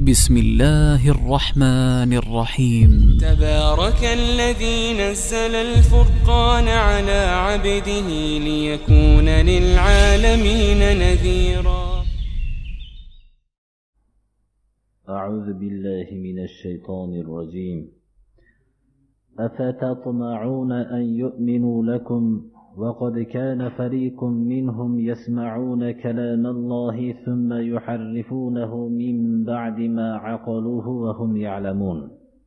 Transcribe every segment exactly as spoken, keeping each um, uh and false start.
بسم الله الرحمن الرحيم تبارك الذي نزل الفرقان على عبده ليكون للعالمين نذيرا. أعوذ بالله من الشيطان الرجيم. أفتطمعون أن يؤمنوا لكم وقد كان فريق منهم يسمعون كلام الله ثم يحرفونه من بعد ما عقلوه وهم يعلمون.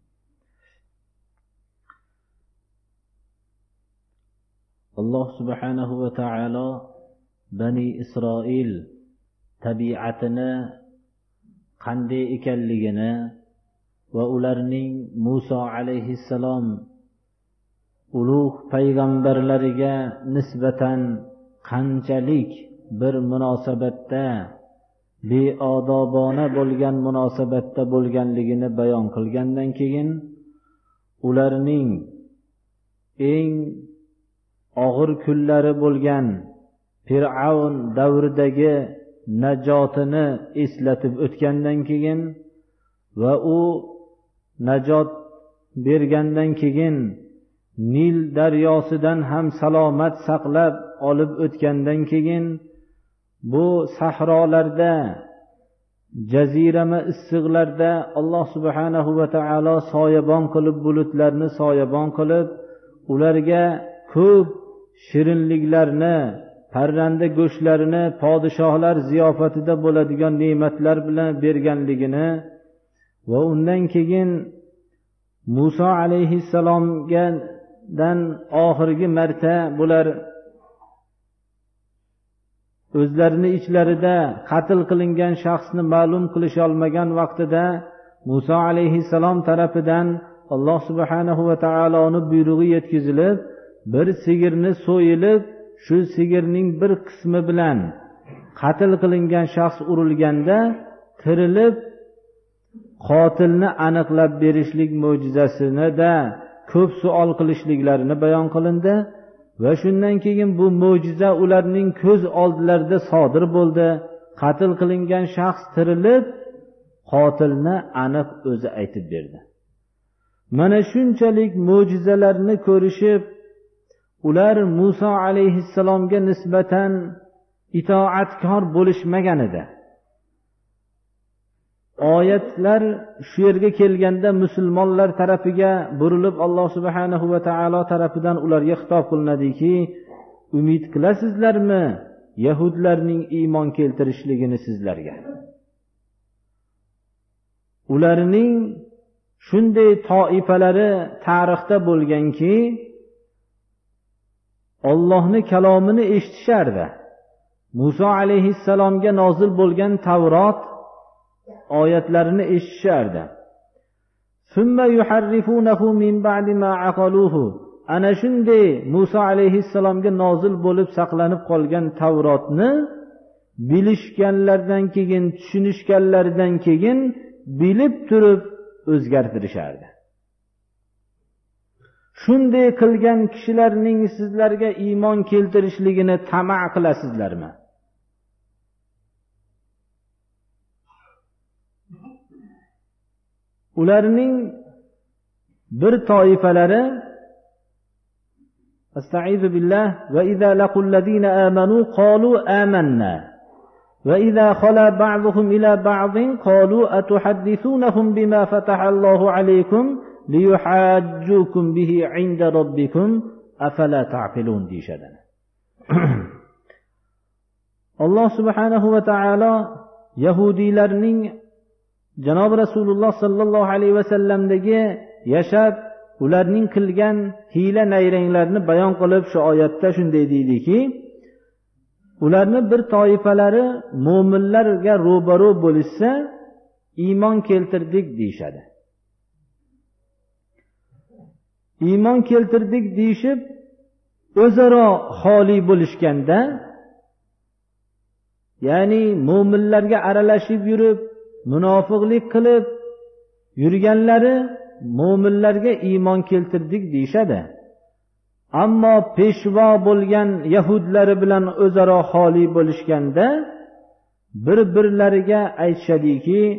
الله سبحانه وتعالى بني إسرائيل tabiatini qanday ekanligini va ularning Musa alayhissalom ulug' payg'ambarlariga nisbatan qanchalik bir munosabatda beodobona bo'lgan munosabatda bo'lganligini bayon qilgandan keyin ularning eng og'ir kunlari bo'lgan Fir'avn davridagi najotini eslatib o'tgandan keyin va u najot bergandan keyin Nil daryosidan ham salomat saqlab olib o'tgandan keyin bu sahrolarda jazirama issiqlarda Alloh subhanahu va taolo soyabon qilib bulutlarni soyabon qilib ularga ko'p shirinliklarni parranda go'shtlarini podshohlar ziyofatida bo'ladigan ne'matlar bilan berganligini va undan keyin Musa alayhissalomga dan oxirgi marta bular o'zlarini ichlarida qatl qilingan shaxsni ma'lum qilisha olmagan vaqtida Musa alayhissalom tarafidan Alloh subhanahu va taoloning buyrug'i yetkazilib bir sigirni so'yilib shu sigirning bir qismi bilan qatl qilingan shaxs urilganda tirilib qotilni aniqlab berishlik mo'jizasini da ko'p savol qilishliklarini bayon qilindi va shundan keyin bu mo'jiza ularning ko'z oldilarida sodir bo'ldi. Qatl qilingan shaxs tirilib qotilni aniq o'zi aytib berdi. Mana shunchalik mo'jizalarni ko'rishib ular Musa alayhissalomga nisbatan itoatkor bo'lishmagan edi. Oyatlar shu yerga kelganda musulmonlar tarafiga burilib Alloh subhanahu va taolo tarafidan ularga xitob qilinadiki, umid qilasizlarmi yahudlarning iymon keltirishligini sizlarga? Ularning shunday toifalari tarixda bo'lganki, Allohning kalomini eshitishardi. Musa alayhissalomga nozil bo'lgan Tavrot oyatlarini eshitishardi. Summa yuharrifunahu min ba'di ma aqaluhu. Ana shunday Musa alayhissalomga nozil bo'lib saqlanib qolgan Tavrotni bilishganlardan keyin, tushunishganlaridan keyin bilib turib o'zgartirishardi. Shunday qilgan kishilarning sizlarga iymon keltirishligini tama' qilasizlarmi? Ularning bir toifalari Estaizu billah va iza laqul ladina amanu qalu amanna va iza khala ba'dhum ila ba'dhin qalu atuhaddithunahum bima fataha Allahu alaykum liyuhajjukum bihi 'inda rabbikum afala ta'qilun deyshadi. Alloh subhanahu va taolo yahudiylarning Janob Rasululloh sallallohu alayhi va sallamdagi yashab ularning qilgan hiyla nayranglarni bayon qilib shu oyatda shunday deydiki, ularning bir toifalari mu'minlarga ro'baro bo'lishsa iymon keltirdik deyshadi. Iymon keltirdik deyshib o'zaro xoli bo'lishganda, ya'ni mu'minlarga aralashib yurib munofiqlik qilib yurganlari mu'minlarga iymon keltirdik deyshadi. Ammo peshvo bo'lgan yahudlari bilan o'zaro xoli bo'lishganda bir-birlariga aytishadiki,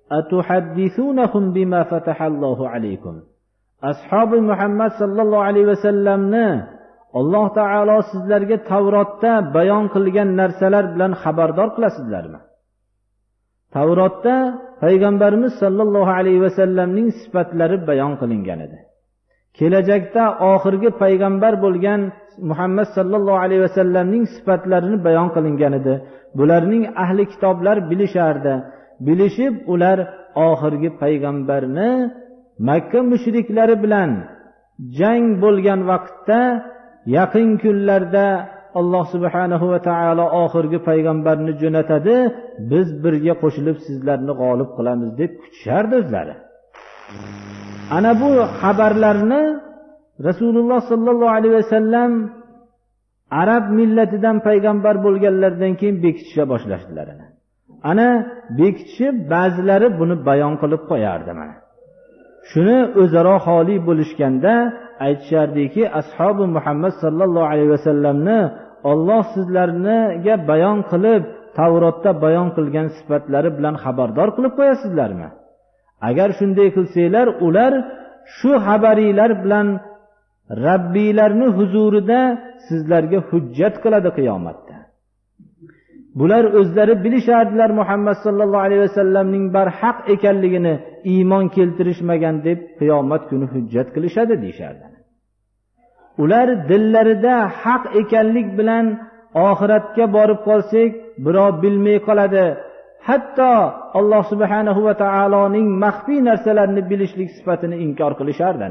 atuhaddithunahum bima fatahallohu alaykum. Ashabi Muhammad sallallohu alayhi vasallamni Alloh taolo sizlarga Tavrotda bayon qilgan narsalar bilan xabardor qilasizlarmi? Tavrotda payg'ambarimiz sallallohu alayhi vasallamning sifatlari bayon qilingan edi. Kelajakda oxirgi payg'ambar bo'lgan Muhammad sallallohu alayhi vasallamning sifatlarini bayon qilingan edi. Bularning ahli kitoblar bilishardi. Bilishib ular oxirgi payg'ambarni Makka mushriklari bilan jang bo'lgan vaqtda yaqin kunlarda Alloh subhanahu va taolo oxirgi payg'ambarni jo'natadi, biz birga qo'shilib sizlarni g'olib qilamiz deb kutishardi o'zlari. Ana bu xabarlarni Rasululloh sallallohu alayhi vasallam arab millatidan payg'ambar bo'lganlardan keyin bekitisha boshlashdilar. Ana bekitishib ba'zilari buni bayon qilib qo'yardi mana. Shuni o'zaro xoli bo'lishganda aytishardiki, ashabi Muhammad sallallohu alayhi vasallamni Alloh sizlarga bayon qilib, Tavrotda bayon qilgan sifatlari bilan xabardor qilib qo'yasizlarmi? Agar shunday qilsanglar, ular shu xabaringlar bilan Rabbiylarning huzurida sizlarga hujjat qiladi qiyomatda. Bular o'zlari bilishardilar Muhammad sallallohu alayhi vasallamning barhaq ekanligini, iymon keltirishmagan deb qiyomat kuni hujjat qilishadi deyishardi. Ular dillarida haq ekanlik bilan oxiratga borib qolsak, birov bilmay qoladi. Hatto Alloh subhanahu va taoloning maxfiy narsalarni bilishlik sifatini inkor qilishardi.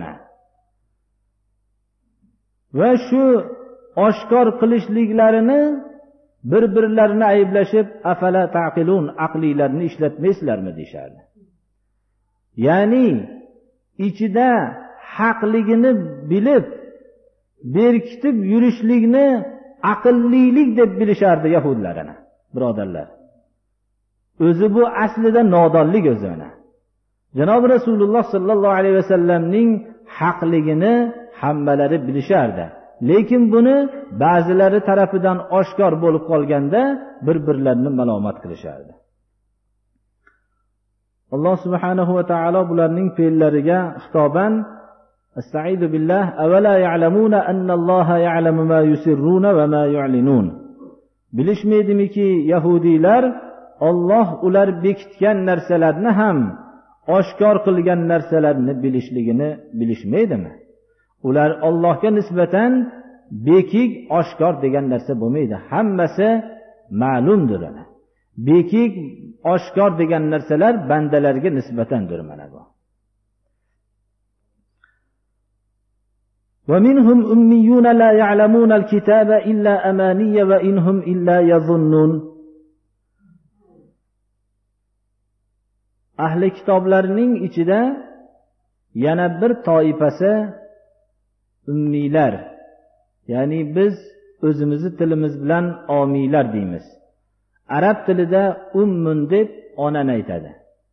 Va shu oshkor qilishliklarini bir-birlarini ayblashib, afala taqilun, aqlilarni ishlatmaysizlarmi deyishardi. Ya'ni ichida haqligini bilib berkitib yurishlikni aqllilik deb bilishardi yahudlarni, birodarlar. O'zi bu aslida nodonlik o'zini. Janob Rasululloh sallallohu alayhi vasallamning haqligini hammalari bilishardi. Lekin buni ba'zilari tarafidan oshkor bo'lib qolganda bir-birlarini malomat qilishardi. Alloh subhanahu va taolo bularning fe'llariga xitoban Estaizu billah avala ya'lamuna annalloha ya'lamu ma yusirruna va ma yu'linun. Bilishmaydimiki yahudiylar Alloh ular bekitgan narsalarni ham oshkor qilgan narsalarni bilishligini bilishmaydimi? Ular Allohga nisbatan bekik oshkor degan narsa bo'lmaydi. Hammasi ma'lumdir. Bekik oshkor degan narsalar bandalarga nisbatandir mana bu. وَمِنْهُمْ أُمِّيُّونَ لَا يَعْلَمُونَ الْكِتَابَ إِلَّا أَمَانِيَّ وَإِنْهُمْ إِلَّا يَظُنُّونَ. Ahli kitoblarning ichida yana bir toifasi ummiylar. Ya'ni biz o'zimizni tilimiz bilan omiylar deymiz. Arab tilida ummun deb onani aytadi.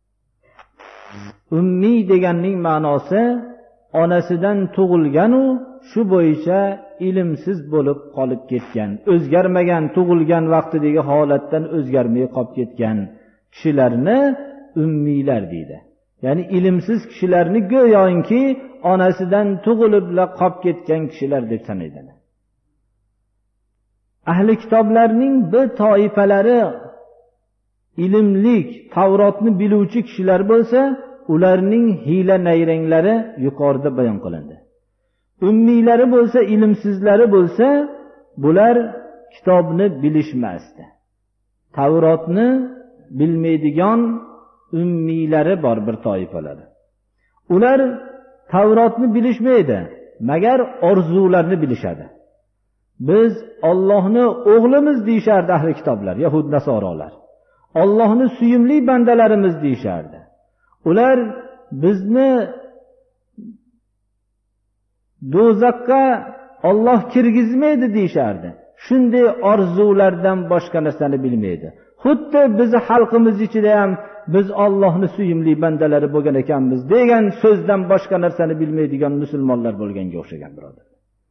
Ummiy deganning ma'nosi onasidan tug'ilgan u shu bo'yicha ilmsiz bo'lib qolib ketgan, o'zgarmagan, tug'ilgan vaqtidagi holatdan o'zgarmay qolib ketgan kishilarni ummiylar deydi. Ya'ni ilmsiz kishilarni go'yoki onasidan tug'ilib qolib ketgan kishilar deb sanaydi. Ahli kitoblarning bir toifalari ilmlik, Tavrotni biluvchi kishilar bo'lsa, ularning hiyla nayranglari yuqorida bayon qilindi. Ummiylari bo'lsa, ilmsizlari bo'lsa, bular kitobni bilishmasdi. Tavrotni bilmaydigan ummiylari bor bir toifalari. Ular Tavrotni bilishmaydi, magar orzularni bilishadi. Biz Allohni o'g'limiz deyishardi ahli kitoblar, Yahud nasorolar. Allohni suyumli bandalarimiz deyishardi. Ular bizni do'zaxga Alloh kirgizmaydi deyishardi. Shunday orzulardan boshqa narsani bilmaydi. Xuddi bizi xalqimiz ichida ham biz Allohni suyumli bandalari bo'lgan ekanmiz degan so'zdan boshqa narsani bilmaydigan musulmonlar bo'lganga o'xshagan birodar.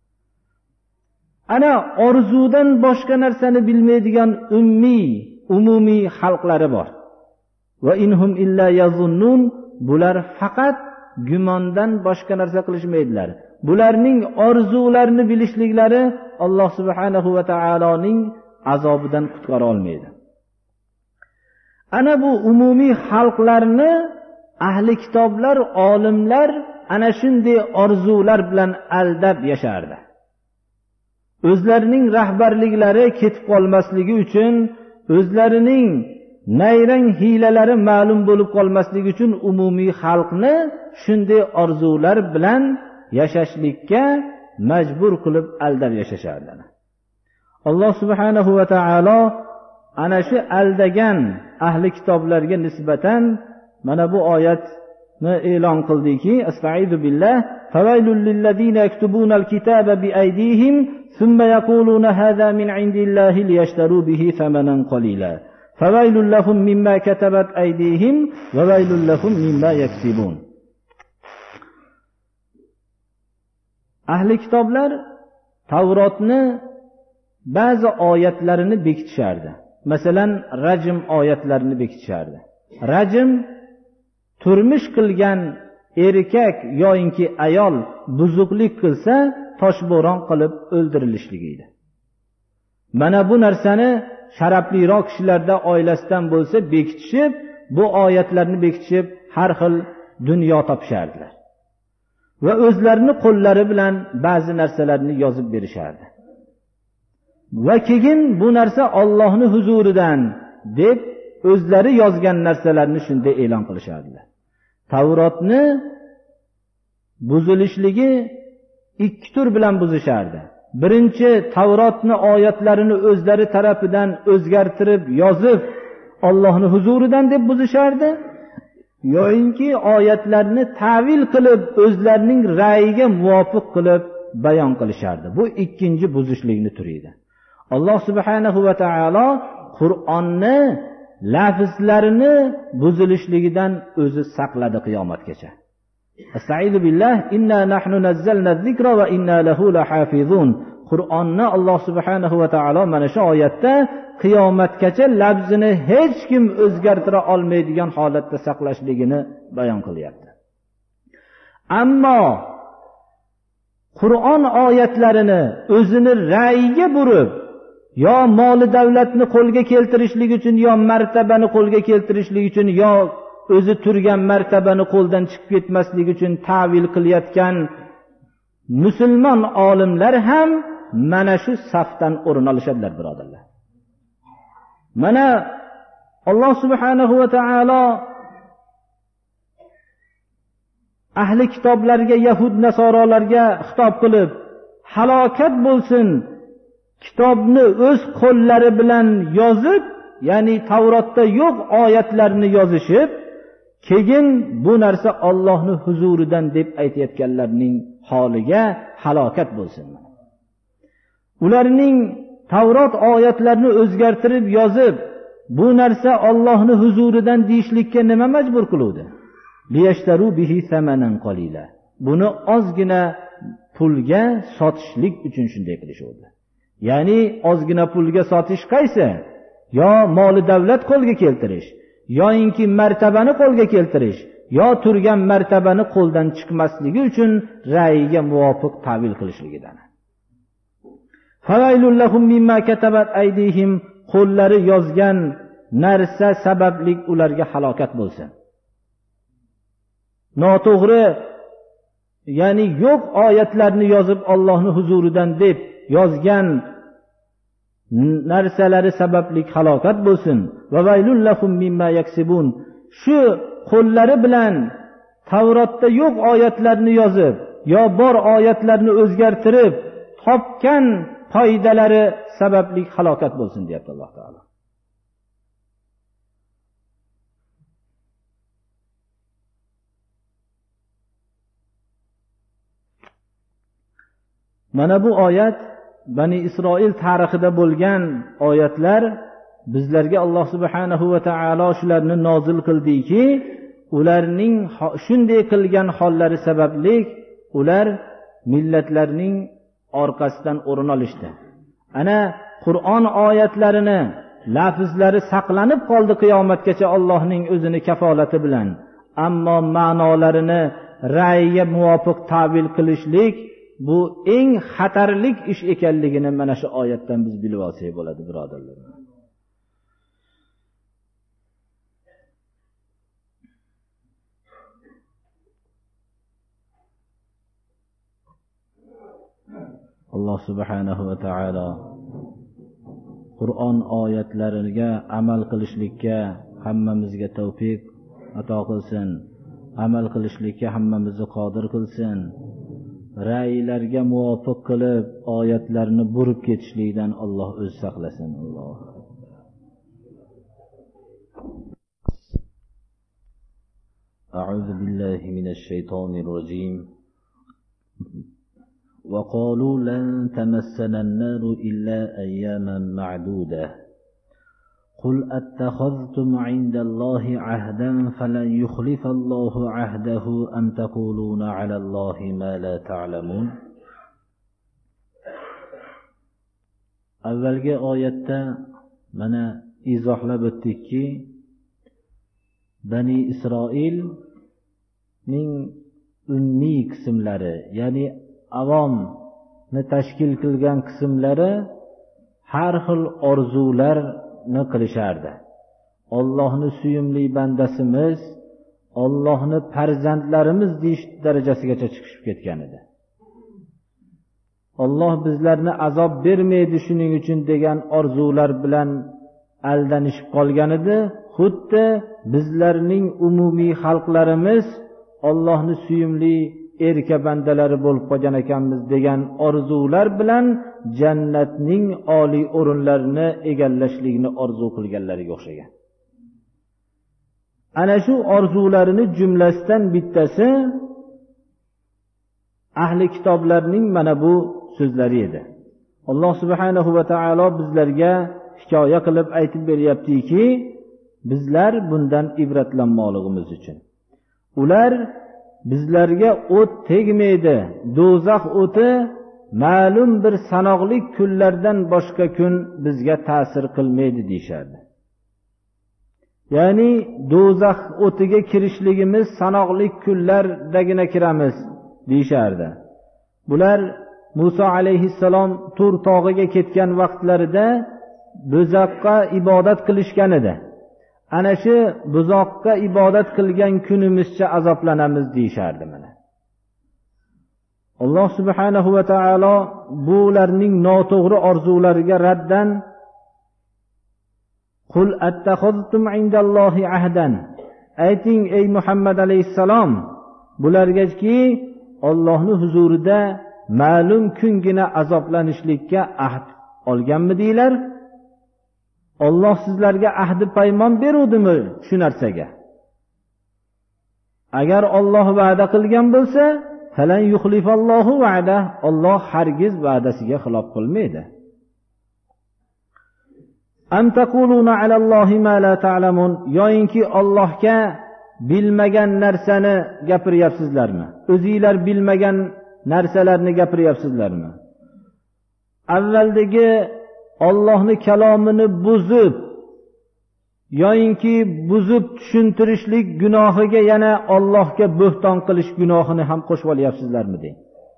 Ana orzudan boshqa narsani bilmaydigan ummiy, umumiy xalqlari bor. va inhum illa yazunnun. Bular faqat gumondan boshqa narsa qilishmaydilar. Bularning orzularini bilishliklari Alloh subhanahu va taoloning azobidan qutqara olmaydi. Ana bu umumiy xalqlarni ahli kitoblar, olimlar ana shunday orzular bilan aldab yashardi. O'zlarining rahbarliklari ketib qolmasligi uchun, o'zlarining nayrang hiylalari ma'lum bo'lib qolmasligi uchun umumiy xalqni shunday orzular bilan yashashlikka majbur qilib aldab yashashardilar. Alloh subhanahu va taolo ana shu aldagan ahli kitoblarga nisbatan mana bu oyatni e'lon qildiki, Astaizu billah, fawailul lillazina yaktubuna al-kitaba biaydihim thumma yaquluna hadha min indillahi liyashtaru bihi thamanan qalila. Fawailul lahum mimma katabat aydihim wa wailul lahum mimma yaksibun. Ahli kitoblar Tavrotni ba'zi oyatlarini bekitishardi. Masalan, rajm oyatlarini bekitishardi. Rajm turmush qilgan erkak yoinki ayol buzuqlik qilsa toshbo'ron qilib o'ldirilishlik edi. Mana bu narsani sharafliroq kishilarda oilasidan bo'lsa bekitishib, bu oyatlarni bekitishib har xil dunyo topishardilar. Va o'zlarini qo'llari bilan ba'zi narsalarni yozib berishardi. Va keyin bu narsa Allohning huzuridan deb o'zlari yozgan narsalarni shunday e'lon qilishardilar. Tavrotni buzilishligi ikki tur bilan buzishardi. Birinchi, Tavrotni oyatlarini o'zlari tarafidan o'zgartirib yozib Allohning huzuridan deb buzishardi. Yo'inki oyatlarni ta'vil qilib o'zlarining ra'yiga muvofiq qilib bayon qilishardi. Bu ikkinchi buzishlikni turi edi. Alloh subhanahu va taolo Qur'onni lafzlarini buzilishligidan o'zi saqladi qiyomatgacha. Astaizu billah, inna nahnu nazzalna zikra va inna lahu lahafizun. Qur'onni Alloh subhanahu va taolo mana shu oyatda qiyomatgacha lafzini hech kim o'zgartira olmaydigan holatda saqlashligini bayon qilyapti. Ammo Qur'on oyatlarini o'zini ra'yiga burib, yo moli davlatni qo'lga keltirishlik uchun, yo martabani qo'lga keltirishlik uchun, yo o'zi turgan martabani qo'ldan chiqib ketmaslik uchun ta'vil qilayotgan musulmon olimlar ham mana shu safdan o'rin olishadilar, birodarlar. Mana Alloh subhanahu va taolo ahli kitoblarga, yahud nasorolarga xitob qilib, halokat bo'lsin, kitobni o'z qo'llari bilan yozib, ya'ni Tavrotda yo'q oyatlarni yozishib, keyin bu narsa Allohning huzuridan deb aytayotganlarning holiga halokat bo'lsin. Ularning Tavrot oyatlarini o'zgartirib yozib, bu narsa Allohning huzuridan deyishlikka nima majbur qiluvdi? Liyashtaru bihi thamanan qalila. Buni ozgina pulga sotishlik uchun shunday qilishdi. Ya'ni ozgina pulga sotish qaysi? Yo moli davlat qo'lga keltirish, yoinki martabani qo'lga keltirish, yo turgan martabani qo'ldan chiqmasligi uchun ra'yiga muvofiq ta'vil qilishligidan. Favailul lahum mimma katabat aydihim, qo'llari yozgan narsa sababli ularga halokat bo'lsin. Noto'g'ri, ya'ni yo'q oyatlarni yozib Allohning huzuridan deb yozgan narsalari sababli halokat bo'lsin. Va vaylul lahum mimma yaksibun. Shu qo'llari bilan Tavrotda yo'q oyatlarni yozib, yo bor oyatlarni o'zgartirib topgan foydalari sababli halokat bo'lsin deyapti Alloh taolo. Mana bu oyat Bani Isroil tarixida bo'lgan oyatlar. Bizlarga Alloh subhanahu va taolo shularni nozil qildiki, ularning shunday qilgan hollari sababli ular millatlarning orqasidan o'rin olishdi. Ana Qur'on oyatlarini lafzlari saqlanib qoldi qiyomatgacha Allohning o'zini kafolati bilan. Ammo ma'nolarini ra'yiga muvofiq ta'bir qilishlik bu eng xatarlik ish ekanligini mana shu oyatdan biz bilib olsak bo'ladi, birodarlar. Alloh subhanahu va taolo Qur'on oyatlariga amal qilishlikka hammamizga tavfiq ato qilsin. Amal qilishlikka hammamizni qodir qilsin. Ra'ylarga muvofiq qilib oyatlarni burib ketishlikdan Alloh o'zi saqlasin. Alloh. A'udhu billahi minash shaytonir rojim. وقالوا لن تمسنا النار إلا أياما معدودة قل أتخذتم عند الله عهدا فلن يخلف الله عهده أم تقولون على الله ما لا تعلمون. Avvalgi oyatda mana izohlab o'tdikki, Bani Isroilning ummiy qismlari, ya'ni avomni tashkil qilgan qismlari har xil orzularni qilishardi. Allohni suyumli bandasimiz, Allohni farzandlarimiz deyish darajasigacha chiqib ketgan edi. Alloh bizlarni azob bermaydi shuning uchun degan orzular bilan aldanishib qolgan edi. Xuddi bizlarning umumiy xalqlarimiz Allohni suyumli erka bandalari bo'lib qolgan ekanmiz degan orzular bilan jannatning oliy o'rinlarini egallashlikni orzu qilganlariga o'xshagan. Ana shu orzularini jumlasidan bittasi ahli kitoblarning mana bu so'zlari edi. Alloh subhanahu va taolo bizlarga hikoya qilib aytib beryaptiki, bizlar bundan ibratlanmoqligimiz uchun. Ular bizlarga o't tegmaydi, do'zax o'ti ma'lum bir sanoqli kunlardan boshqa kun bizga ta'sir qilmaydi deyishardi. Ya'ni do'zax o'tiga kirishligimiz sanoqli kunlardagina kiramiz deyishardi. Bular Musa alayhissalom Tur tog'iga ketgan vaqtlarida do'zaxga ibodat qilishgan edi. Ana shu buzoqqa ibodat qilgan kunimizcha azoblanamiz deyishardi mana. Alloh subhanahu va taolo bularning noto'g'ri orzulariga raddan Qul attakhaztum indallohi ahdan. Ayting ey Muhammad alayhissalom, bulargaki Allohning huzurida ma'lum kungina azoblanishlikka ahd olganmidinglar? Alloh sizlarga ahdi paymon beruvdimi shu narsaga? Agar Alloh va'da qilgan bo'lsa, falan yuxlifallohu va'da, Alloh hargiz va'dasiga xilof qilmaydi. Am taquluna alallohi ma la ta'lamun, yoyinki Allohga bilmagan narsani gapiryapsizlarmi? O'zingizlar bilmagan narsalarni gapiryapsizlarmi? Avvaldagi Allohning kalomini buzib yoyinki buzib tushuntirishlik gunohiga yana Allohga bo'xton qilish gunohini ham qo'shib olyapsizlarmi deng.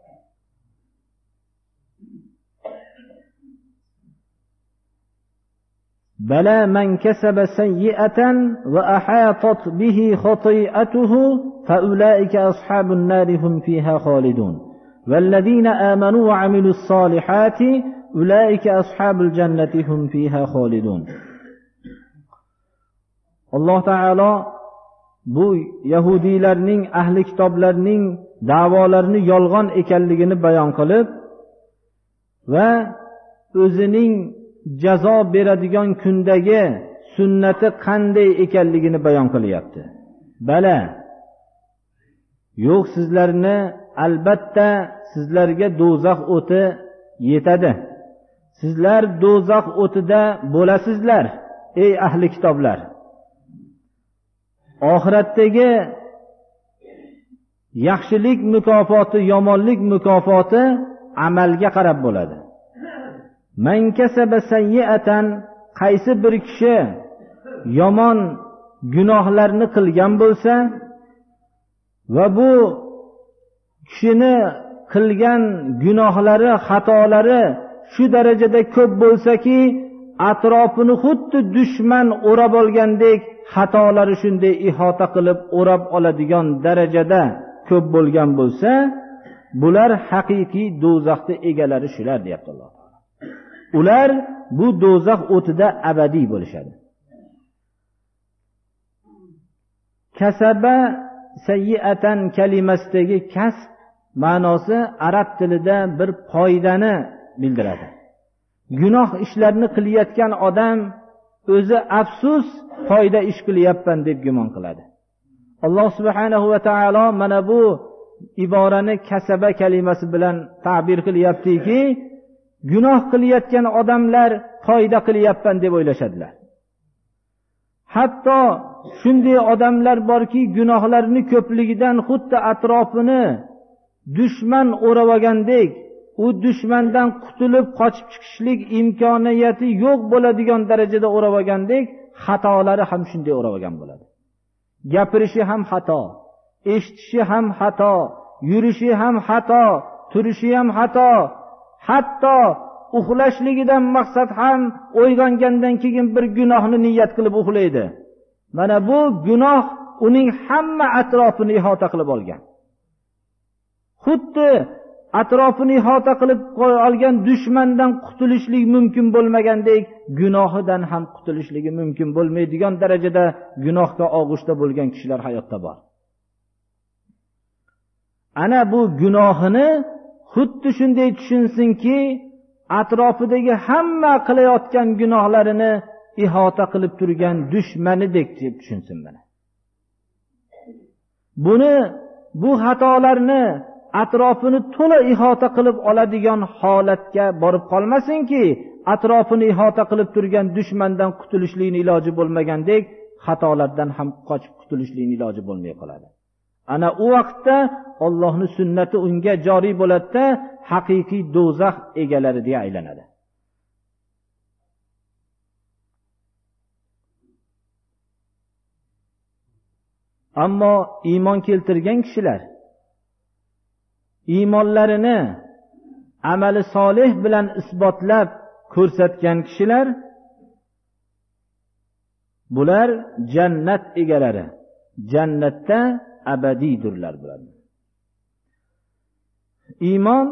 Bala man kasaba sayyi'atan va ahatat bihi khati'atuhu fa ulaika ashabun nari hum fiha khalidun wallazina amanu wa amilus solihati ulaika ashabul jannati hum fiha khalidun. Alloh taolo bu yahudiylarning, ahli kitoblarning da'volarini yolg'on ekanligini bayon qilib va o'zining jazo beradigan kundagi sunnati qanday ekanligini bayon qilyapti. Bala, yo'q, sizlarni albatta sizlarga do'zax o'ti yetadi. Sizlar do'zax o'tida bo'lasizlar ey ahli kitoblar. Oxiratdagi yaxshilik mukofoti, yomonlik mukofoti amalga qarab bo'ladi. Man kasaba sayyi'atan qaysi bir kishi yomon gunohlarni qilgan bo'lsa va bu kishini qilgan gunohlari, xatolari shu darajada ko'p bo'lsaki, atrofini xuddi dushman o'rab olgandek xatolari shunday ihota qilib o'rab oladigan darajada ko'p bo'lgan bo'lsa, bular haqiqiy do'zaxning egalari shular, deyapti Alloh taolo. Ular bu do'zax o'tida abadiy bo'lishadi. Kasaba sayyiatan kalimasidagi kasb ma'nosi arab tilida bir foydani bildiradi. Gunoh ishlarni qilayotgan odam o'zi afsus foyda ish qilyapman deb gumon qiladi. Alloh subhanahu va taolo mana bu iborani kasaba kalimasi bilan ta'bir qilyaptiki, gunoh qilayotgan odamlar foyda qilyapman deb o'ylashadilar. Hatto shunday odamlar borki, gunohlarni ko'pligidan xuddi atrofini dushman o'rab olgandek, u dushmandan qutulib qochib chiqishlik imkoniyati yo'q bo'ladigan darajada o'rab olgandek, xatolari ham shunday o'rab olgan bo'ladi. Gapirishi ham xato, eshitishi ham xato, yurishi ham xato, turishi ham xato, hatto uxlashligidan maqsad ham o'ylangandan keyin bir gunohni niyat qilib uxlaydi. Mana bu gunoh uning hamma atrofini ihota qilib olgan. Xuddi atrofini ihota qilib olgan dushmandan qutulishlik mumkin bo'lmagandek, gunohidan ham qutulishligi mumkin bo'lmaydigan darajada gunohga og'ushda bo'lgan kishilar hayotda bor. Ana bu gunohini xuddi shunday tushunsinki, atrofidagi hamma qilayotgan gunohlarini ihota qilib turgan dushmanidek deb tushunsin mana. Buni bu xatolarni atrofini to'la ihota qilib oladigan holatga borib qolmasinki, atrofini ihota qilib turgan dushmandan qutulishlikning iloji bo'lmagandek, xatolardan ham qochib qutulishlikning iloji bo'lmay qoladi. Ana u vaqtda Allohning sunnati unga joriy bo'ladi-da, haqiqiy do'zax egalariga aylanadi. Ammo iymon keltirgan kishilar, iymonlarini amali solih bilan isbotlab ko'rsatgan kishilar, bular jannat egalari, jannatda abadiydirlar bular. Iymon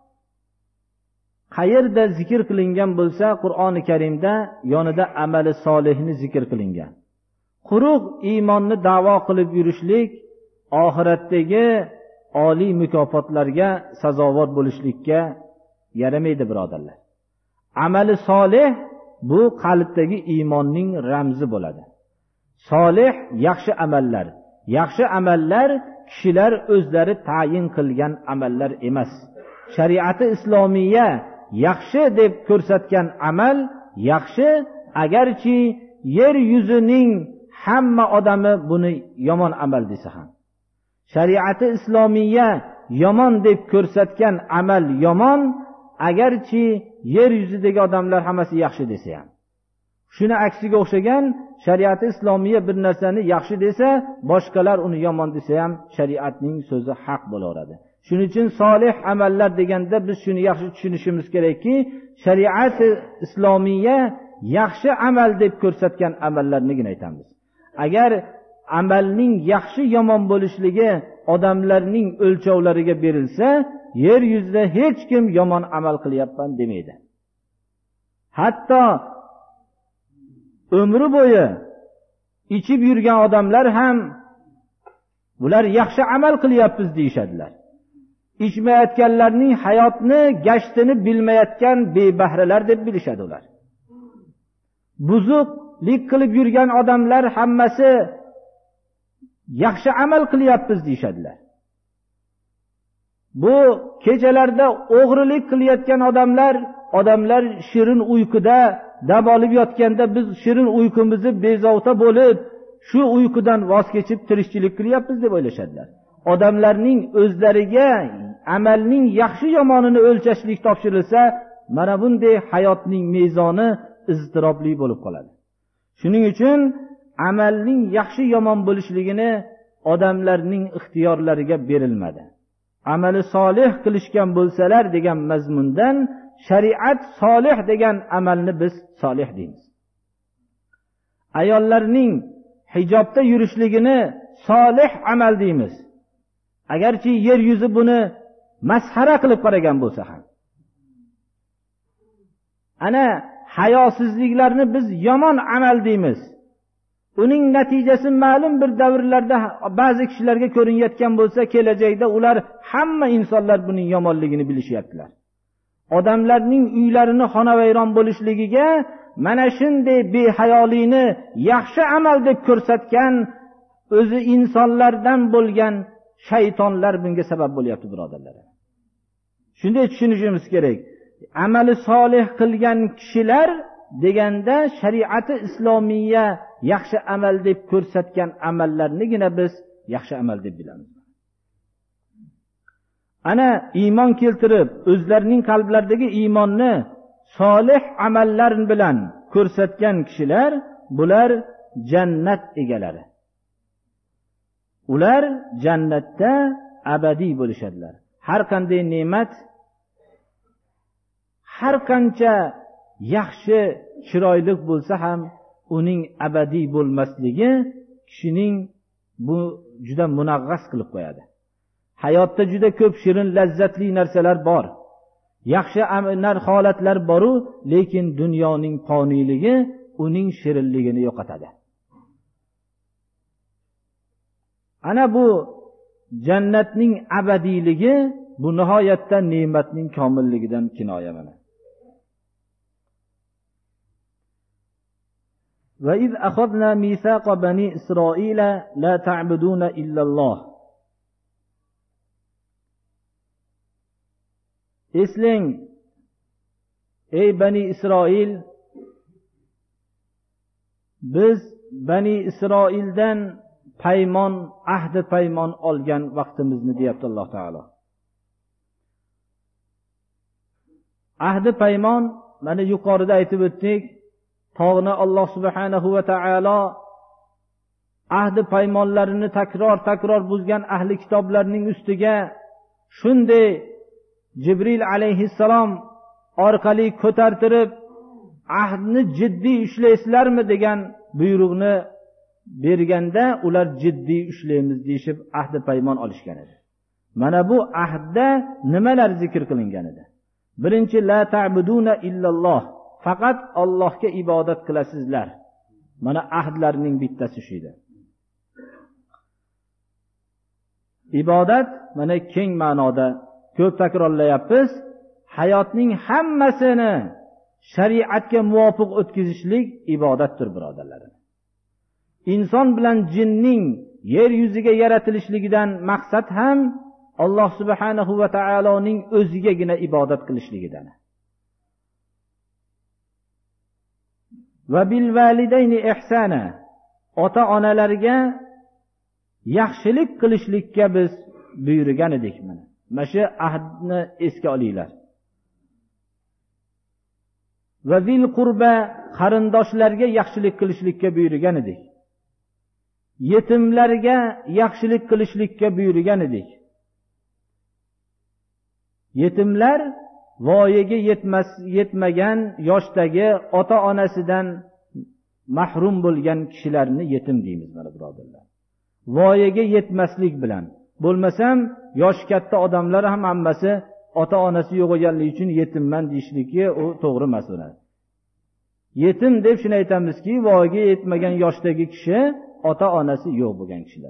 qayerda zikr qilingan bo'lsa, Qur'oni Karimda yonida amali solihni zikr qilingan. Quruq iymonni da'vo qilib yurishlik oxiratdagi oliy mukofotlarga sazovor bo'lishlikka yaramaydi, birodarlar. Amali solih bu qalbdagi iymonning ramzi bo'ladi. Solih yaxshi amallar, yaxshi amallar kishilar o'zlari tayin qilgan amallar emas. Shariati islomiya yaxshi deb ko'rsatgan amal yaxshi, agarchi yer yuzining hamma odami buni yomon amal desa ham. Shariati islomiya yomon deb ko'rsatgan amal yomon, agarchi yer yuzidagi odamlar hammasi yaxshi desa ham. Shuni aksiga o'xshagan, shariati islomiya bir narsani yaxshi desa, boshqalar uni yomon desa ham shariatning so'zi haq bo'laveradi. Shuning uchun solih amallar deganda biz shuni yaxshi tushunishimiz kerakki, shariati islomiya yaxshi amal deb ko'rsatgan amallarnigina aytamiz. Agar amalning yaxshi yomon bo'lishligi odamlarning o'lchovlariga berilsa, yer yuzida hech kim yomon amal qilyapman demaydi. Hatto umri bo'yi ichib yurgan odamlar ham bular yaxshi amal qilyapmiz deyshadilar. İchmayotganlarning hayotni gashtini bilmayotgan bebahralar deb bilishadi ular. Buzuqlik qilib yurgan odamlar hammasi yaxshi amal qilyapmiz deyshadilar. Bu kechalarda o'g'rilik qilayotgan odamlar, odamlar shirin uyquda dam olib yotganda biz shirin uyqumizni bezovta bo'lib, shu uyqudan voz kechib tirikchilik qilyapmiz deb o'ylashadilar. Odamlarning o'zlariga amalning yaxshi yomonini o'lchashlik topshirilsa, mana bunday hayotning mezoni iztirobli bo'lib qoladi. Shuning uchun amalning yaxshi yomon bo'lishligini odamlarning ixtiyorlariga berilmadi. Amali solih qilishgan bo'lsalar degan mazmundan shariat solih degan amalni biz solih deymiz. Ayollarning hijobda yurishligini solih amal deymiz. Agarchi yer yuzi buni masxara qilib qaragan bo'lsa ham. Ana hayosizliklarni biz yomon amal deymiz. Uning natijasi ma'lum bir davrlarda ba'zi kishilarga ko'rinayotgan bo'lsa, kelajakda ular hamma insonlar buning yomonligini bilishyaptilar. Odamlarning uylarini xonavayron bo'lishligiga mana shunday behayolikni yaxshi amal deb ko'rsatgan o'zi insonlardan bo'lgan shaytonlar bunga sabab bo'lyapti, birodarlar. Shunday tushunishimiz kerak. Amali solih qilgan kishilar deganda shariati islomiya yaxshi amal deb ko'rsatgan amallarnigina biz yaxshi amal deb bilamiz. Ana iymon keltirib, o'zlarining qalblaridagi iymonni solih amallar bilan ko'rsatgan kishilar, bular jannat egalari. Ular jannatda abadiy bo'lishadilar. Har qanday ne'mat, har qancha yaxshi, chiroyli bo'lsa ham uning abadiy bo'lmasligi kishining bu juda munagg'as qilib qo'yadi. Hayotda juda ko'p shirin, lazzatli narsalar bor. Yaxshi amallar, holatlar bor-u, lekin dunyoning qoniyligi uning shirinligini yo'qotadi. Ana bu jannatning abadiyligi bu nihoyatda ne'matning komilligidan kinoya mana. Va iz akhadna mithaqa bani Isroila la ta'buduna illa Allah. Eslang, ey bani Isroil, biz bani Isroildan paymon, ahdi paymon olgan vaqtimizni deyapti Alloh taolo. Ahdi paymon, mana yuqorida aytib o'tdik, tog'ni Alloh subhanahu va taolo ahdi paymonlarini takror-takror buzgan ahli kitoblarning ustiga shunday Jibril alayhissalom orqali ko'tartirib, ahdni jiddiy ushlaysizlarmi degan buyruqni berganda ular jiddiy ushlaymiz deyshib ahdi paymon olishgan edi. Mana bu ahdda nimalar zikr qilingan edi? Birinchi, la ta'buduna illalloh, faqat Allohga ibodat qilasizlar. Mana ahdlarning bittasi shu edi. Ibodat mana keng ma'noda ko'p takrorlayapmiz. Hayotning hammasini shariatga muvofiq o'tkazishlik ibodatdir, birodarlar. Inson bilan jinning yer yuziga yaratilishligidan maqsad ham Alloh subhanahu va taoloning o'zigagina ibodat qilishligidan. Va bil validayni ihsana, ota-onalarga yaxshilik qilishlikka biz buyurgan edik mana. Mana shu ahdni esga olinglar. Va zil qurba, qarindoshlarga yaxshilik qilishlikka buyurgan edik. Yetimlarga yaxshilik qilishlikka buyurgan edik. Yetimlar voyaga yetmas yetmagan yoshdagi ota-onasidan mahrum bo'lgan kishilarni yetim deymiz mana birodarlar. Voyaga yetmaslik bilan, bo'lmasam yosh katta odamlar ham hammasi ota-onasi yo'qolganligi uchun yetimman deyishligi u to'g'ri emas ular. Yetim deb shuni aytamizki, voyaga yetmagan yoshdagi kishi ota-onasi yo'q bo'lgan kishilar.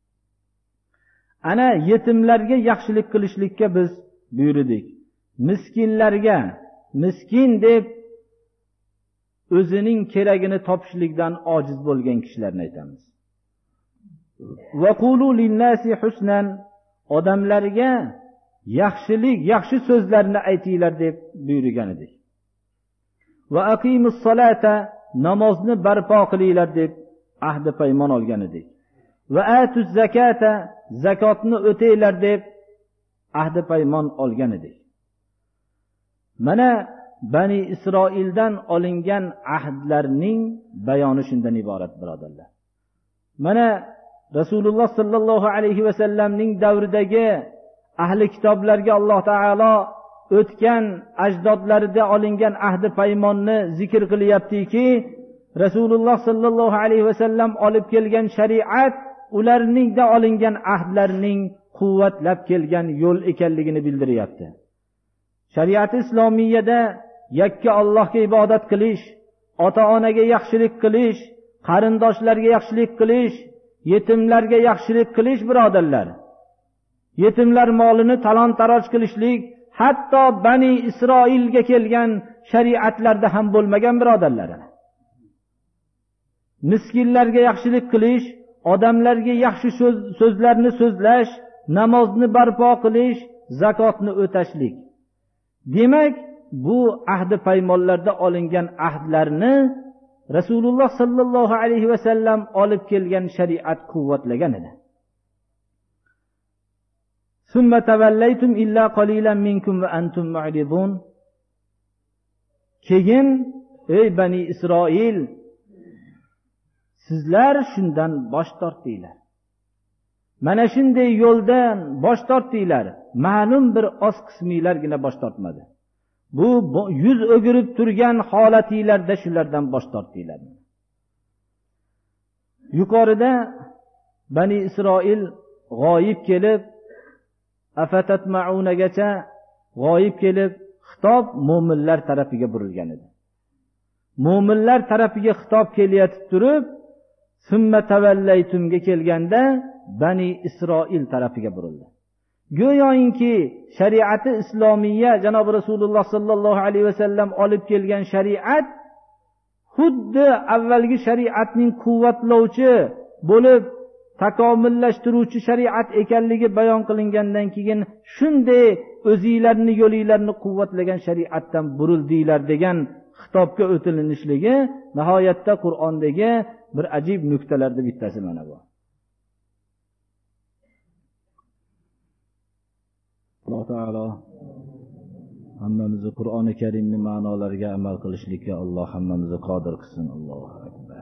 Ana yetimlarga yaxshilik qilishlikka biz buyurdik. Miskinlarga, miskin deb o'zining keragini topishlikdan ojiz bo'lgan kishilarni aytamiz. Va qulu lin-nasi husnan, odamlarga yaxshilik, yaxshi so'zlarni aytinglar deb buyurgan edik. Va aqimus solata, namozni barpo qilinglar deb ahdi paymon olgan edik. Va atuz zakata, zakotni o'taylar deb ahdi paymon olgan edik. Mana Bani Isroildan olingan ahdlarning bayoni shundan iborat, birodarlar. Mana Rasululloh sallallohu alayhi va sallamning davridagi ahli kitoblarga Alloh taolo o'tgan ajdodlarida olingan ahdi paymonni zikr qilyaptiki, Rasululloh sallallohu alayhi va sallam olib kelgan shariat ularningda olingan ahdlarning quvvatlab kelgan yo'l ekanligini bildiryapti. Shariat islomiyada yakka Allohga ibodat qilish, ota-onaga yaxshilik qilish, qarindoshlarga yaxshilik qilish, yetimlarga yaxshilik qilish, birodarlar. Yetimlar molini talon-taroj qilishlik hatto Bani Isroilga kelgan shariatlarda ham bo'lmagan, birodarlar. Miskinlarga yaxshilik qilish, odamlarga yaxshi so'z, so'zlarni so'zlash, namozni barpo qilish, zakotni o'tashlik. Demak, bu ahdi paymonlarda olingan ahdlarni Rasululloh sallallohu alayhi va sallam olib kelgan shariat quvvatlagan edi. Summa tavallaytum illa qalilan minkum va antum mu'ridun. Keyin ey Bani Isroil, sizlar shundan bosh tortdinglar. Mana shunday yo'ldan bosh tortdinglar. Ma'lum bir oz qisminglargina bosh tortmadi. Bu yuz o'girib turgan holatinglarda shulardan bosh tortdinglar. Yuqorida Bani Isroil g'oyib kelib, afatatma'unagacha g'oyib kelib, xitob mo'minlar tarafiga burilgan edi. Mo'minlar tarafiga xitob kelyotib turib, summa tavallaytumga kelganda Bani Isroil tarafiga burildi. Go'yoki shariati islomiya, janob Rasululloh sallallohu alayhi va sallam olib kelgan shariat xuddi avvalgi shariatning quvvatlovchi bo'lib takomillashtiruvchi shariat ekanligi bayon qilingandan keyin shunday o'zingizlarni yo'linglarni quvvatlagan shariatdan burildinglar degan xitobga o'tilinishligi nihoyatda Qur'ondagi bir ajib nuqtalardan bittasi mana bu. Alloh taolo hammamizni Qur'oni Karimning ma'nolariga amal qilishlikka Alloh hammamizni qodir qilsin. Allohu akbar.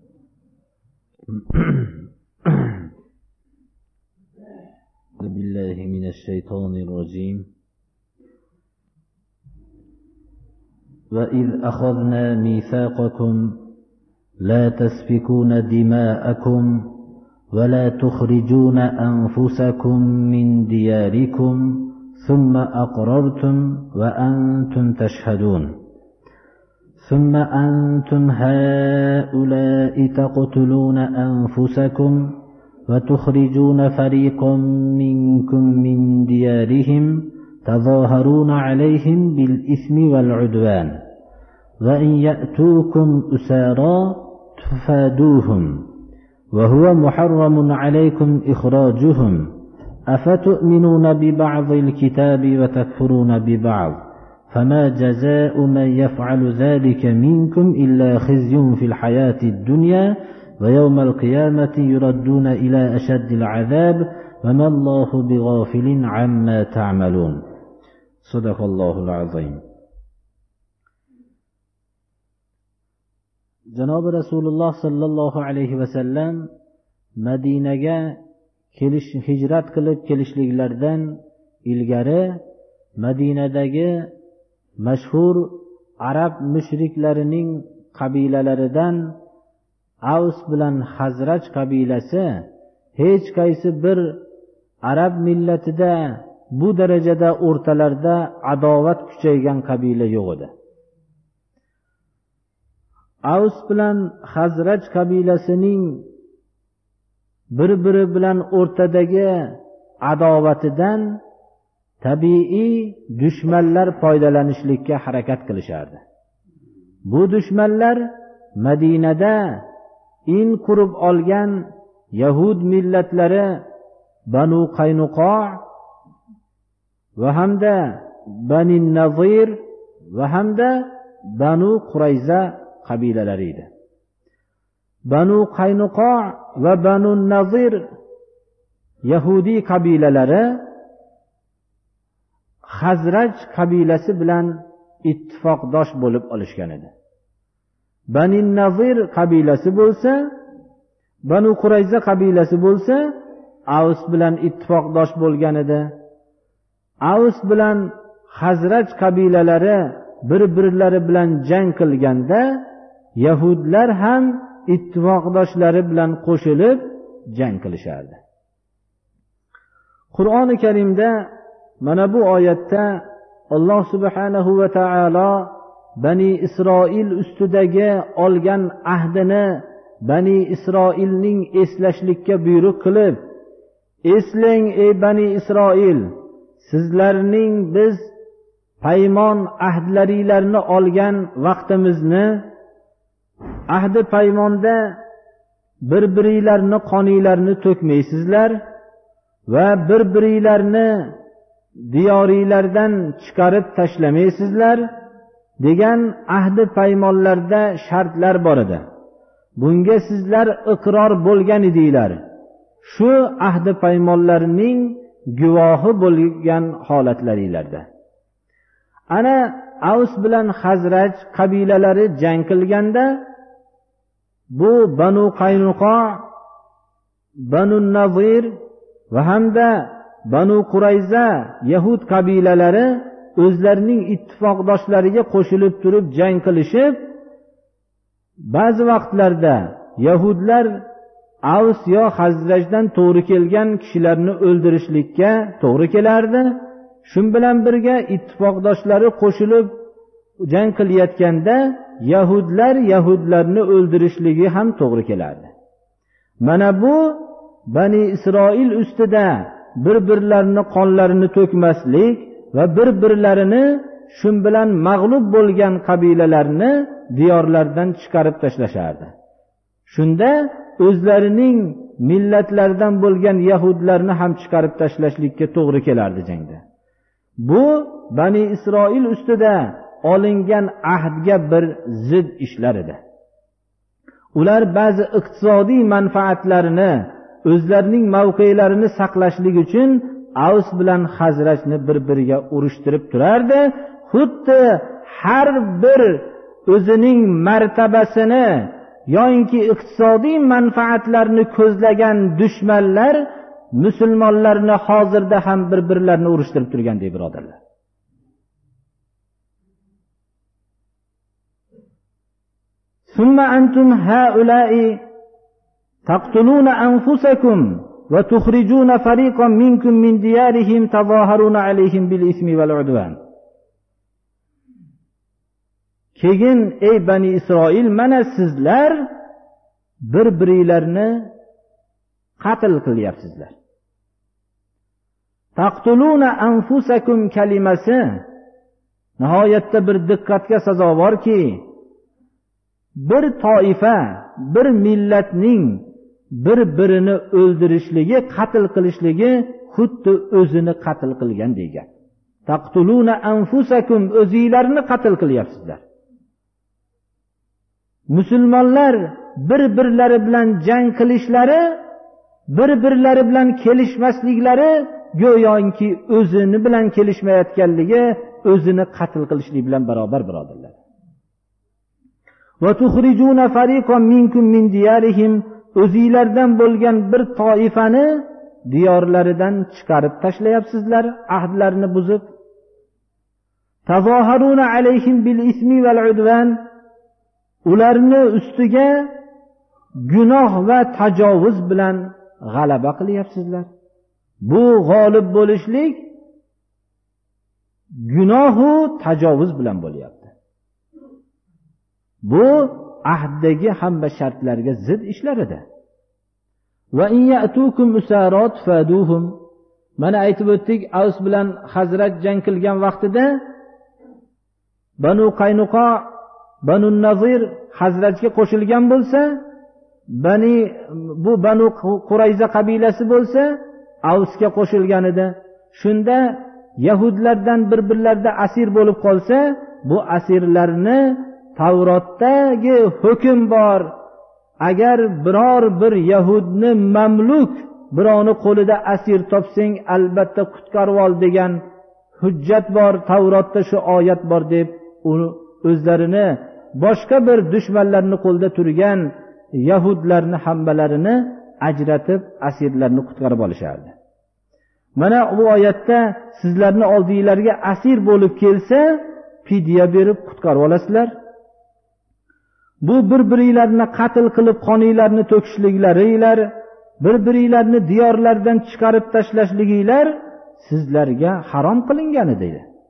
Billahi minash shaytonir rojim. Wa iz akhadna mithaqakum la tasfikuna dima'akum wa la tukhrijuna anfusakum min diyarikum ثم أقررتم وأنتم تشهدون ثم أنتم هؤلاء تقتلون أنفسكم وتخرجون فريقا منكم من ديارهم تظاهرون عليهم بالإثم والعدوان وإن يأتوكم أسارى تفادوهم وهو محرم عليكم إخراجهم أفتؤمنون ببعض الكتاب وتكفرون ببعض فما جزاء من يفعل ذلك منكم إلا خزي في الحياة الدنيا ويوم القيامة يردون إلى أشد العذاب وما الله بغافل عما تعملون. صدق الله العظيم. جناب رسول الله صلى الله عليه وسلم Madinaga kelish hijrat qilib kelishliklaridan ilgari Madinadagi mashhur arab mushriklarining qabilalaridan Avs bilan Hazraj qabilasi hech qaysi bir arab millatida bu darajada o'rtalarida adovat kuchaygan qabila yo'q edi. Avs bilan Hazraj qabilasining bir-biri bilan o'rtadagi adovatidan tabiiy dushmanlar foydalanishlikka harakat qilishardi. Bu dushmanlar Madinada in qurib olgan Yahud millatlari Banu Qaynuqo va hamda Bani Nazir va hamda Banu Qurayza qabilalari edi. Banu Qaynuqo va Banu Nazir Yahudi qabilalari Hazraj qabilasi bilan ittifoqdosh bo'lib olishgan edi. Bani Nazir qabilasi bo'lsa, Banu Qurayza qabilasi bo'lsa, Avs bilan ittifoqdosh bo'lgan edi. Avs bilan Hazraj qabilalari bir-birlari bilan jang qilganda, Yahudlar ham ittifoqdoshlari bilan qo'shilib jang qilishardi. Qur'oni Karimda mana bu oyatda Alloh subhanahu va taolo Bani Isroil ustidagi olgan ahdini Bani Isroilning eslashlikka buyruq qilib, eslang ey Bani Isroil, sizlarning biz paymon ahdlaringlarni olgan vaqtimizni, ahdi paymonda bir-biringlarni qoninglarni to'kmaysizlar va bir-biringlarni diyoringlardan chiqarib tashlamaysizlar degan ahdi paymonlarda shartlar bor edi. Bunga sizlar iqror bo'lgan edinglar. Shu ahdi paymonlarning guvohi bo'lgan holatlaringlarda. Ana Avs bilan Hazraj qabilalari jang qilganda, bu Banu Qaynuqa, Banu Nazir va hamda Banu Qurayza Yahud qabilalari o'zlarining ittifoqdoshlariga qo'shilib turib jang qilishib, ba'zi vaqtlarda Yahudlar Avs yo Hazrajdan to'g'ri kelgan kishilarni o'ldirishlikka to'g'ri kelardi. Shun bilan birga ittifoqdoshlari qo'shilib jang qilayotganda Yahudlar Yahudlarni o'ldirishligi ham to'g'ri kelardi. Mana bu Bani Isroil ustida bir-birlarini qonlarini to'kmaslik va bir-birlarini shun bilan mag'lub bo'lgan qabilalarni diyorlardan chiqarib tashlashardi. Shunda o'zlarining millatlaridan bo'lgan Yahudlarni ham chiqarib tashlashlikka to'g'ri kelardi jangda. Bu Bani Isroil ustida olingan ahdga bir zid ishlar edi. Ular ba'zi iqtisodiy manfaatlarini, o'zlarining mavqelarini saqlashlik uchun Avs bilan Hazrajni bir-biriga urushtirib turardi. Xuddi har bir o'zining martabasini yoki iqtisodiy manfaatlarini ko'zlagan dushmanlar musulmonlarni hozirda ham bir-birlarini urushtirib turgandek, birodarlar. Summa antum haula'i taqtuluna anfusakum va tukhrijuna fariqan minkum min diyarihim tazaharuna alayhim bil ismi val udwan. Keyin ey Bani Isroil, mana sizlar bir-biringlarni qatl qilyapsizlar. Taqtuluna anfusakum kalimasi nihoyatda bir diqqatga sazovorki, bir toifa, bir millatning bir-birini o'ldirishligi, qatl qilishligi xuddi o'zini qatl qilgan degan. Taqtuluna anfusakum, o'zinglarni qatl qilyapsizlar. Musulmonlar bir-birlari bilan jang qilishlari, bir-birlari bilan kelishmasliklari go'yoki o'zini bilan kelishmayotganligi, o'zini qatl qilishlik bilan barobar, birodarlar. Va tukhrijuna fariqan minkum min diyarihim, o'zinglardan bo'lgan bir toifani diyorlaridan chiqarib tashlayapsizlar, ahdlarini buzib. Tazoharuna alayhim bil ismi val udwan, ularni ustiga gunoh va tajovuz bilan g'alaba qilyapsizlar. Bu g'olib bo'lishlik gunohu tajovuz bilan bo'lyapti. Bu ahddagi hamma shartlarga zid ishlar edi. Va in ya'tukum usarat faduhum, mana aytib o'tdik, Avs bilan Hazraj jang qilgan vaqtida Banu Qaynuqa, Banu Nazir Hazrajga qo'shilgan bo'lsa, Bani bu Banu Qurayza qabilasi bo'lsa Avsga qo'shilgan edi. Shunda Yahudlardan bir-birlarida asir bo'lib qolsa, bu asirlarni Tavrotdagi hukm bor. Agar biror bir Yahudni mamluk birovni qo'lida asir topsang, albatta qutqarib ol degan hujjat bor, Tavrotda shu oyat bor deb o'zlarini boshqa bir dushmanlarning qo'lida turgan yahudlarni hammalarini ajratib asirlarni qutqarib olishardi. Mana bu oyatda sizlarni oldinglarga asir bo'lib kelsa, fidya berib qutqarib olasizlar. Bu bir-biringlarni qatl qilib qoninglarni to'kishliklaringlar, bir-biringlarni diyorlardan chiqarib tashlashliginglar sizlarga harom qilingan edi.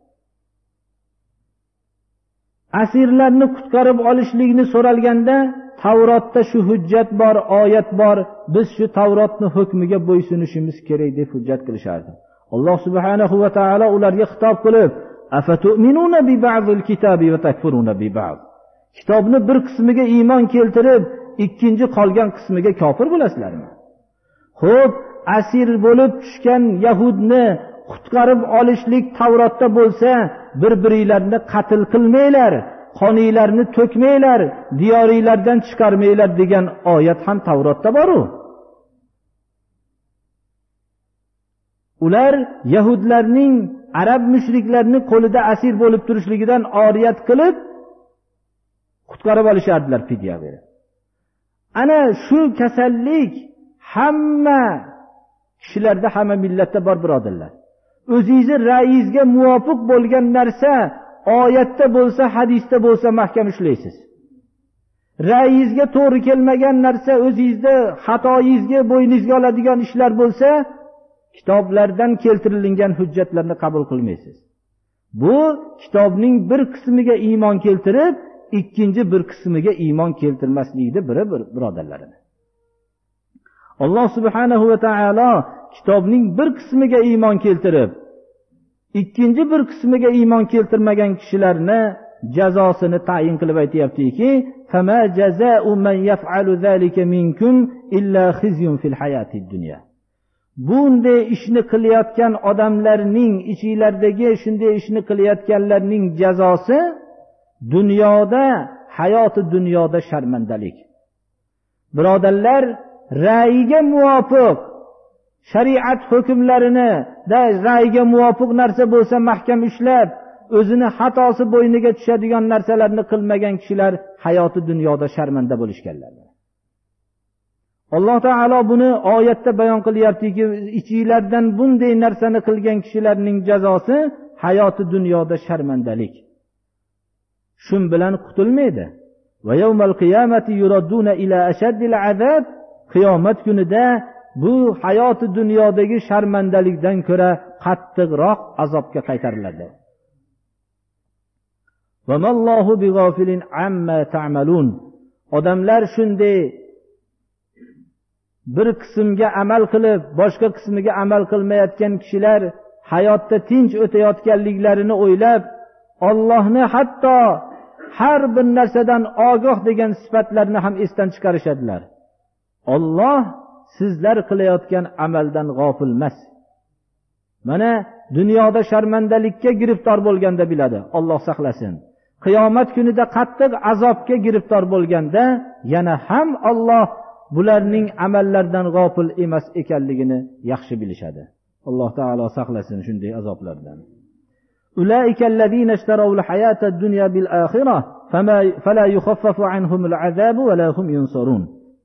Asirlarni qutqarib olishlikni so'ralganda Tavrotda shu hujjat bor, oyat bor. Biz shu Tavrotning hukmiga bo'ysunishimiz kerak deb hujjat qilishardi. Alloh subhanahu va taolo ularga xitob qilib, "Afatu'minuna bi ba'dil kitabi va takfuruna bi ba'd." Kitobni bir qismiga iymon keltirib, ikkinchi qolgan qismiga kofir bo'lasizlarmi? Xo'p, asir bo'lib tushgan yahudni qutqarib olishlik Tavrotda bo'lsa, bir-biringlarni qatl qilmanglar, qoninglarni to'kmanglar, diyoringlardan chiqarmanglar degan oyat ham Tavrotda bor-u. Ular yahudlarning arab mushriklarning qo'lida asir bo'lib turishligidan oriyat qilib qutqarib olishardilar fidya berib. Ana shu kasallik hamma kishilarda, hamma millatda bor, birodarlar. O'zingizning ra'yingizga muvofiq bo'lgan narsa oyatda bo'lsa, hadisda bo'lsa mahkam ushlaysiz. Ra'yingizga to'g'ri kelmagan narsa, o'zingizda xatoyingizga bo'yningizga oladigan ishlar bo'lsa, kitoblardan keltirilgan hujjatlarni qabul qilmaysiz. Bu kitobning bir qismiga iymon keltirib, ikkinchi bir qismiga iymon keltirmaslikni biri birodarlarim. Alloh subhanahu va taolo kitobning bir qismiga iymon keltirib, ikkinchi bir qismiga iymon keltirmagan kishilarni jazosini tayin qilib aytayaptiki, "Fama jazaa'u man yaf'alu zalika minkum illa khizyun fil hayatid dunya." Bunday ishni qilayotgan odamlarning ichinglardagi shunday ishni qilayotganlarning jazosi dunyoda, hayoti dunyoda sharmandalik. Birodarlar, ra'yiga muvofiq shariat hukmlarini da ra'yiga muvofiq narsa bo'lsa mahkam ushlab, o'zini xatosi bo'yniga tushadigan narsalarni qilmagan kishilar hayoti dunyoda sharmanda bo'lishganlar. Alloh taolo buni oyatda bayon qilyaptiki, ichinglardan bunday narsani qilgan kishilarning jazosi hayoti dunyoda sharmandalik. Shun bilan qutulmaydi. Va yawmal qiyamati yuradduna ila ashaddil azab. Qiyomat kunida bu hayoti dunyodagi sharmandalikdan ko'ra qattiqroq azobga qaytariladi. Va mallohu bighafilin amma ta'malun. Odamlar shunday bir qismga amal qilib, boshqa qismiga amal qilmayotgan kishilar hayotda tinch o'tayotganliklarini o'ylab, Allohni hatto har bir narsadan ogoh degan sifatlarni ham esdan chiqarishadilar. Alloh sizlar qilayotgan amaldan g'ofil emas. Mana dunyoda sharmandalikka giriftor bo'lganda biladi, Alloh saqlasin. Qiyomat kunida qattiq azobga giriftor bo'lganda yana ham Alloh bularning amallaridan g'ofil emas ekanligini yaxshi bilishadi. Alloh taolo saqlasin shunday azoblardan. Ulaika allazina ishtarawul hayata ad-dunya bil akhirah fama fala yukhaffafu anhumul azab va la hum yunsarun.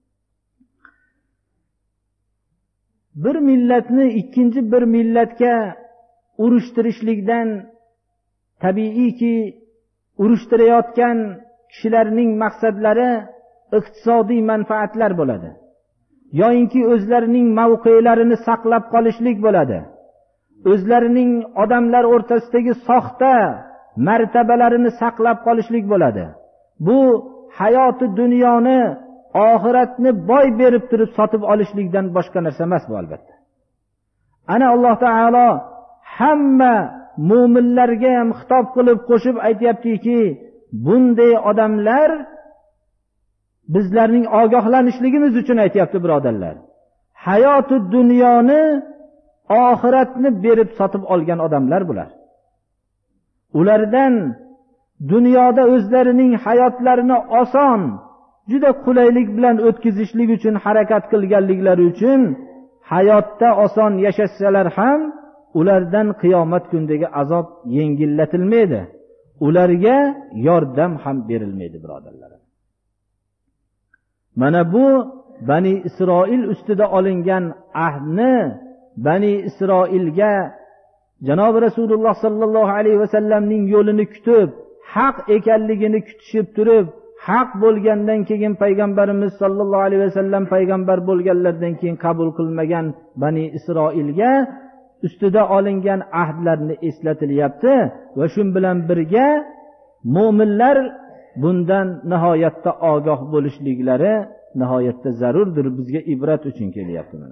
Bir millatni ikkinchi bir millatga urushtirishlikdan tabiiyki urushtirayotgan kishilarning maqsadlari iqtisodiy manfaatlar bo'ladi. Yo'inki o'zlarining mavqelarini saqlab qolishlik bo'ladi. O'zlarining odamlar o'rtasidagi soxta martabalarini saqlab qolishlik bo'ladi. Bu hayoti dunyoni, oxiratni boy berib turib sotib olishlikdan boshqa narsa emas bu albatta. Ana Alloh taolo hamma mu'minlarga ham xitob qilib qo'shib aytayaptiki, bunday odamlar bizlarning ogohlanishligimiz uchun aytayapti birodarlar. Hayoti dunyoni, oxiratni berib sotib olgan odamlar bular. Ulardan dunyoda o'zlarining hayotlarini oson, juda qulaylik bilan o'tkazishlik uchun harakat qilganliklari uchun hayotda oson yashashsalar ham ulardan qiyomat kunidagi azob yengillatilmaydi. ularga yordam ham berilmaydi, birodarlar. Mana bu Bani Isroil ustida olingan ahdni Bani Isroilga Janob Rasululloh sallallohu alayhi vasallamning yo'lini kutib, haq ekanligini kutishib turib, haq bo'lgandan keyin payg'ambarimiz sallallohu alayhi vasallam payg'ambar bo'lganlardan keyin qabul qilmagan Bani Isroilga ustida olingan ahdlarni eslatilyapti va shu bilan birga mu'minlar bundan nihoyatda ogoh bo'lishliklari nihoyatda zarurdir, bizga ibrat uchun kelyapti. Mana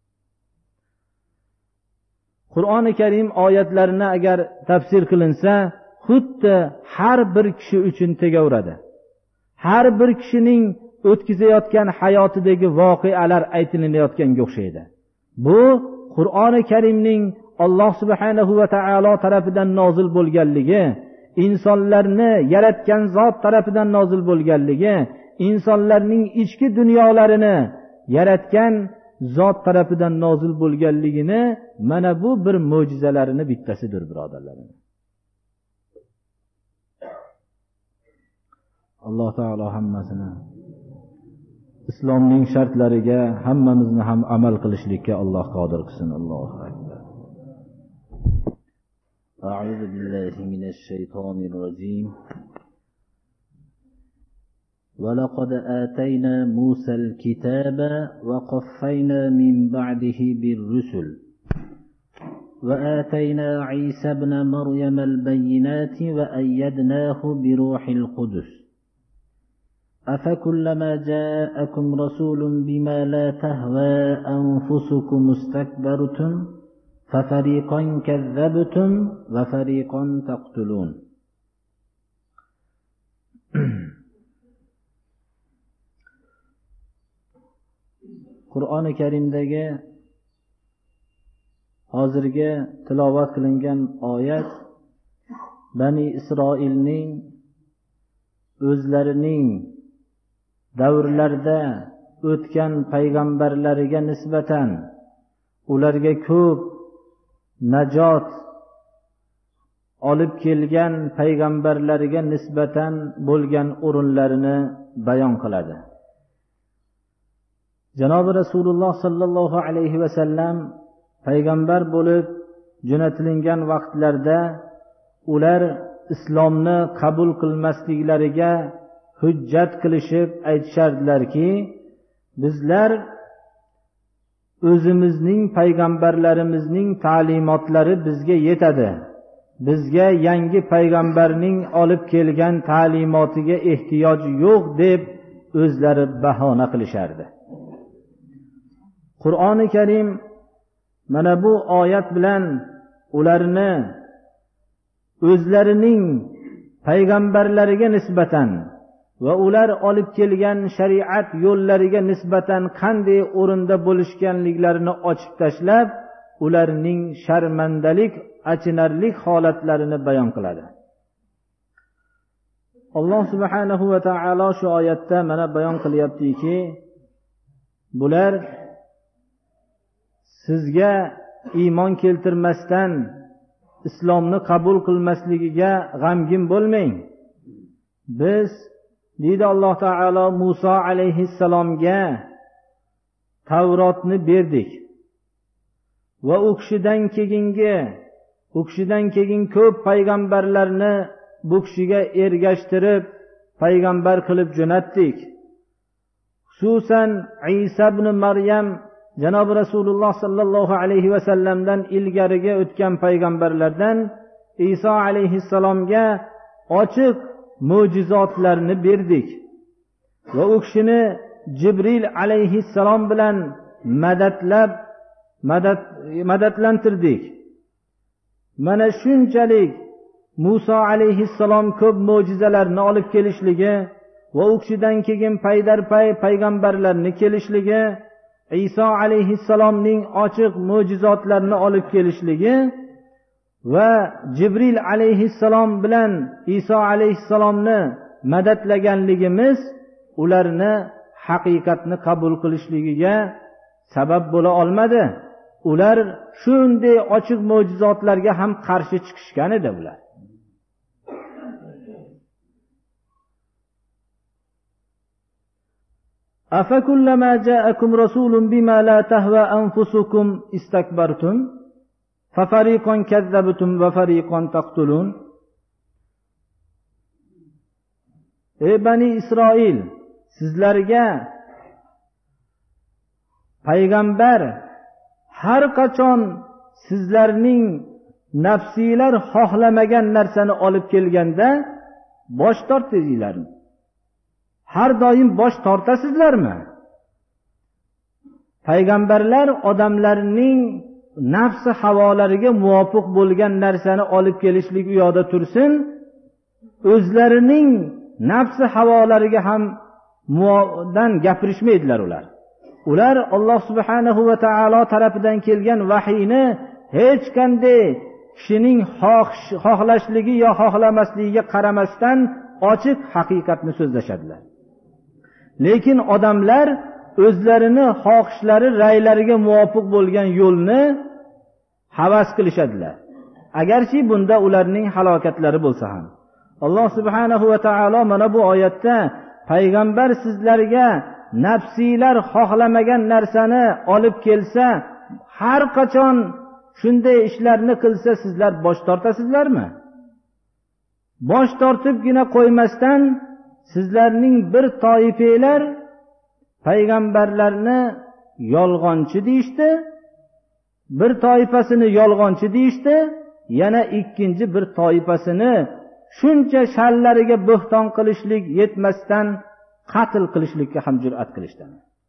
Qur'oni Karim oyatlarini agar tafsir qilinsa, xuddi har bir kishi uchun tegaveradi. Har bir kishining o'tkazayotgan hayotidagi voqealar aytilayotganga o'xshaydi. Bu Qur'oni Karimning Alloh subhanahu va taolo tarafidan nozil bo'lganligi, insonlarni yaratgan zot tarafidan nozil bo'lganligi, insonlarning ichki dunyolarini yaratgan zot tarafidan nozil bo'lganligini, mana bu bir mo'jizalarini bittasidir, birodarlar. Alloh taolo hammasini islomning shartlariga hammamizni ham amal qilishlikka Alloh qodir qilsin. Allohu akbar. A'udhu billahi minash shaytonir rojim. وَلَقَدْ آتَيْنَا مُوسَى الْكِتَابَ وَقَفَّيْنَا مِنْ بَعْدِهِ بِالرُّسُلِ وَآتَيْنَا عِيسَى ابْنَ مَرْيَمَ الْبَيِّنَاتِ وَأَيَّدْنَاهُ بِرُوحِ الْقُدُسِ أَفَكُلَّمَا جَاءَكُمْ رَسُولٌ بِمَا لَا تَهْوَى أَنفُسُكُمُ اسْتَكْبَرْتُمْ فَفَرِيقًا كَذَّبْتُمْ وَفَرِيقًا تَقْتُلُونَ. Qur'oni Karimdagi hozirgi tilovat qilingan oyat Bani Isroilning o'zlarining davrlarda o'tgan payg'ambarlariga nisbatan ularga ko'p najot olib kelgan payg'ambarlariga nisbatan bo'lgan o'rinlarini bayon qiladi. Janobi Rasululloh sallallohu alayhi vasallam payg'ambar bo'lib jo'natilingan vaqtlarda ular islomni qabul qilmasliklariga hujjat qilishib aytishardilarki, bizlar o'zimizning payg'ambarlarimizning ta'limotlari bizga yetadi. Bizga yangi payg'ambarning olib kelgan ta'limotiga ehtiyoj yo'q deb o'zlari bahona qilishardi. Qur'oni Karim mana bu oyat bilan ularni o'zlarining payg'ambarlariga nisbatan va ular olib kelgan shariat yo'llariga nisbatan qanday o'rinda bo'lishganliklarini ochib tashlab, ularning sharmandalik, achinarlik holatlarini bayon qiladi. Alloh subhanahu va taolo shu oyatda mana bayon qilyaptiki, bular sizga iymon keltirmasdan islomni qabul qilmasligiga g'amgin bo'lmang. Biz deydi Alloh taolo Musa alayhissalomga Tavrotni berdik va u kishidan keyingi u kishidan keyin ko'p payg'ambarlarni bu kishiga ergashtirib payg'ambar qilib jo'natdik. Xususan Isa ibn Maryam Janob Rasululloh sallallohu alayhi vasallamdan ilgariga o'tgan payg'ambarlardan Isa alayhissalomga ochiq mo'jizotlarni berdik va u kishini Jibril alayhissalom bilan madadlab madad madadlantirdik. Mana shunchalik Musa alayhissalom ko'p mo'jizalarni olib kelishligi va u kishidan keyin paydarpay payg'ambarlarni kelishligi, Isa alayhissalomning ochiq mo'jizotlarini olib kelishligi va Jibril alayhissalom bilan Isa alayhissalomni madadlaganligimiz ularni haqiqatni qabul qilishligiga sabab bo'la olmadi. Ular shunday ochiq mo'jizotlarga ham qarshi chiqishgan edi ular. afakullama ja'akum rasulun bima la tahwa anfusukum istakbartum fafariqan kazzabtum va fariqan taqtulun. Ey bani Isroil, sizlarga payg'ambar har qachon sizlarning nafsiylar xohlamagan narsani olib kelganda bosh tortdingizlar. Har doim bosh tortasizlarmi? Payg'ambarlar odamlarning nafsi havolariga muvofiq bo'lgan narsani olib kelishlik u yoqda tursin, o'zlarining nafsi havolariga ham muvodan gapirishmaydilar ular. Ular Alloh subhanahu va taolo tarafidan kelgan vahiyni hech qanday kishining xohlashligi yo xohlamasligiga qaramasdan ochiq haqiqatni so'zlashadilar. Lekin odamlar o'zlarini xohishlari, raylariga muvofiq bo'lgan yo'lni havas qilishadilar. Agarchi bunda ularning halokatlari bo'lsa ham. Alloh subhanahu va taolo mana bu oyatda payg'ambar sizlarga nafsiylar xohlamagan narsani olib kelsa, har qachon shunday ishlarni qilsa sizlar bosh tortasizlarmi? Bosh tortibgina qo'ymasdan sizlarning bir toifanglar payg'ambarlarni yolg'onchi deyishdi, bir toifasini yolg'onchi deyishdi, yana ikkinchi bir toifasini shuncha shallariga bo'xton qilishlik yetmasdan qatl qilishlikka ham jur'at qilishdi.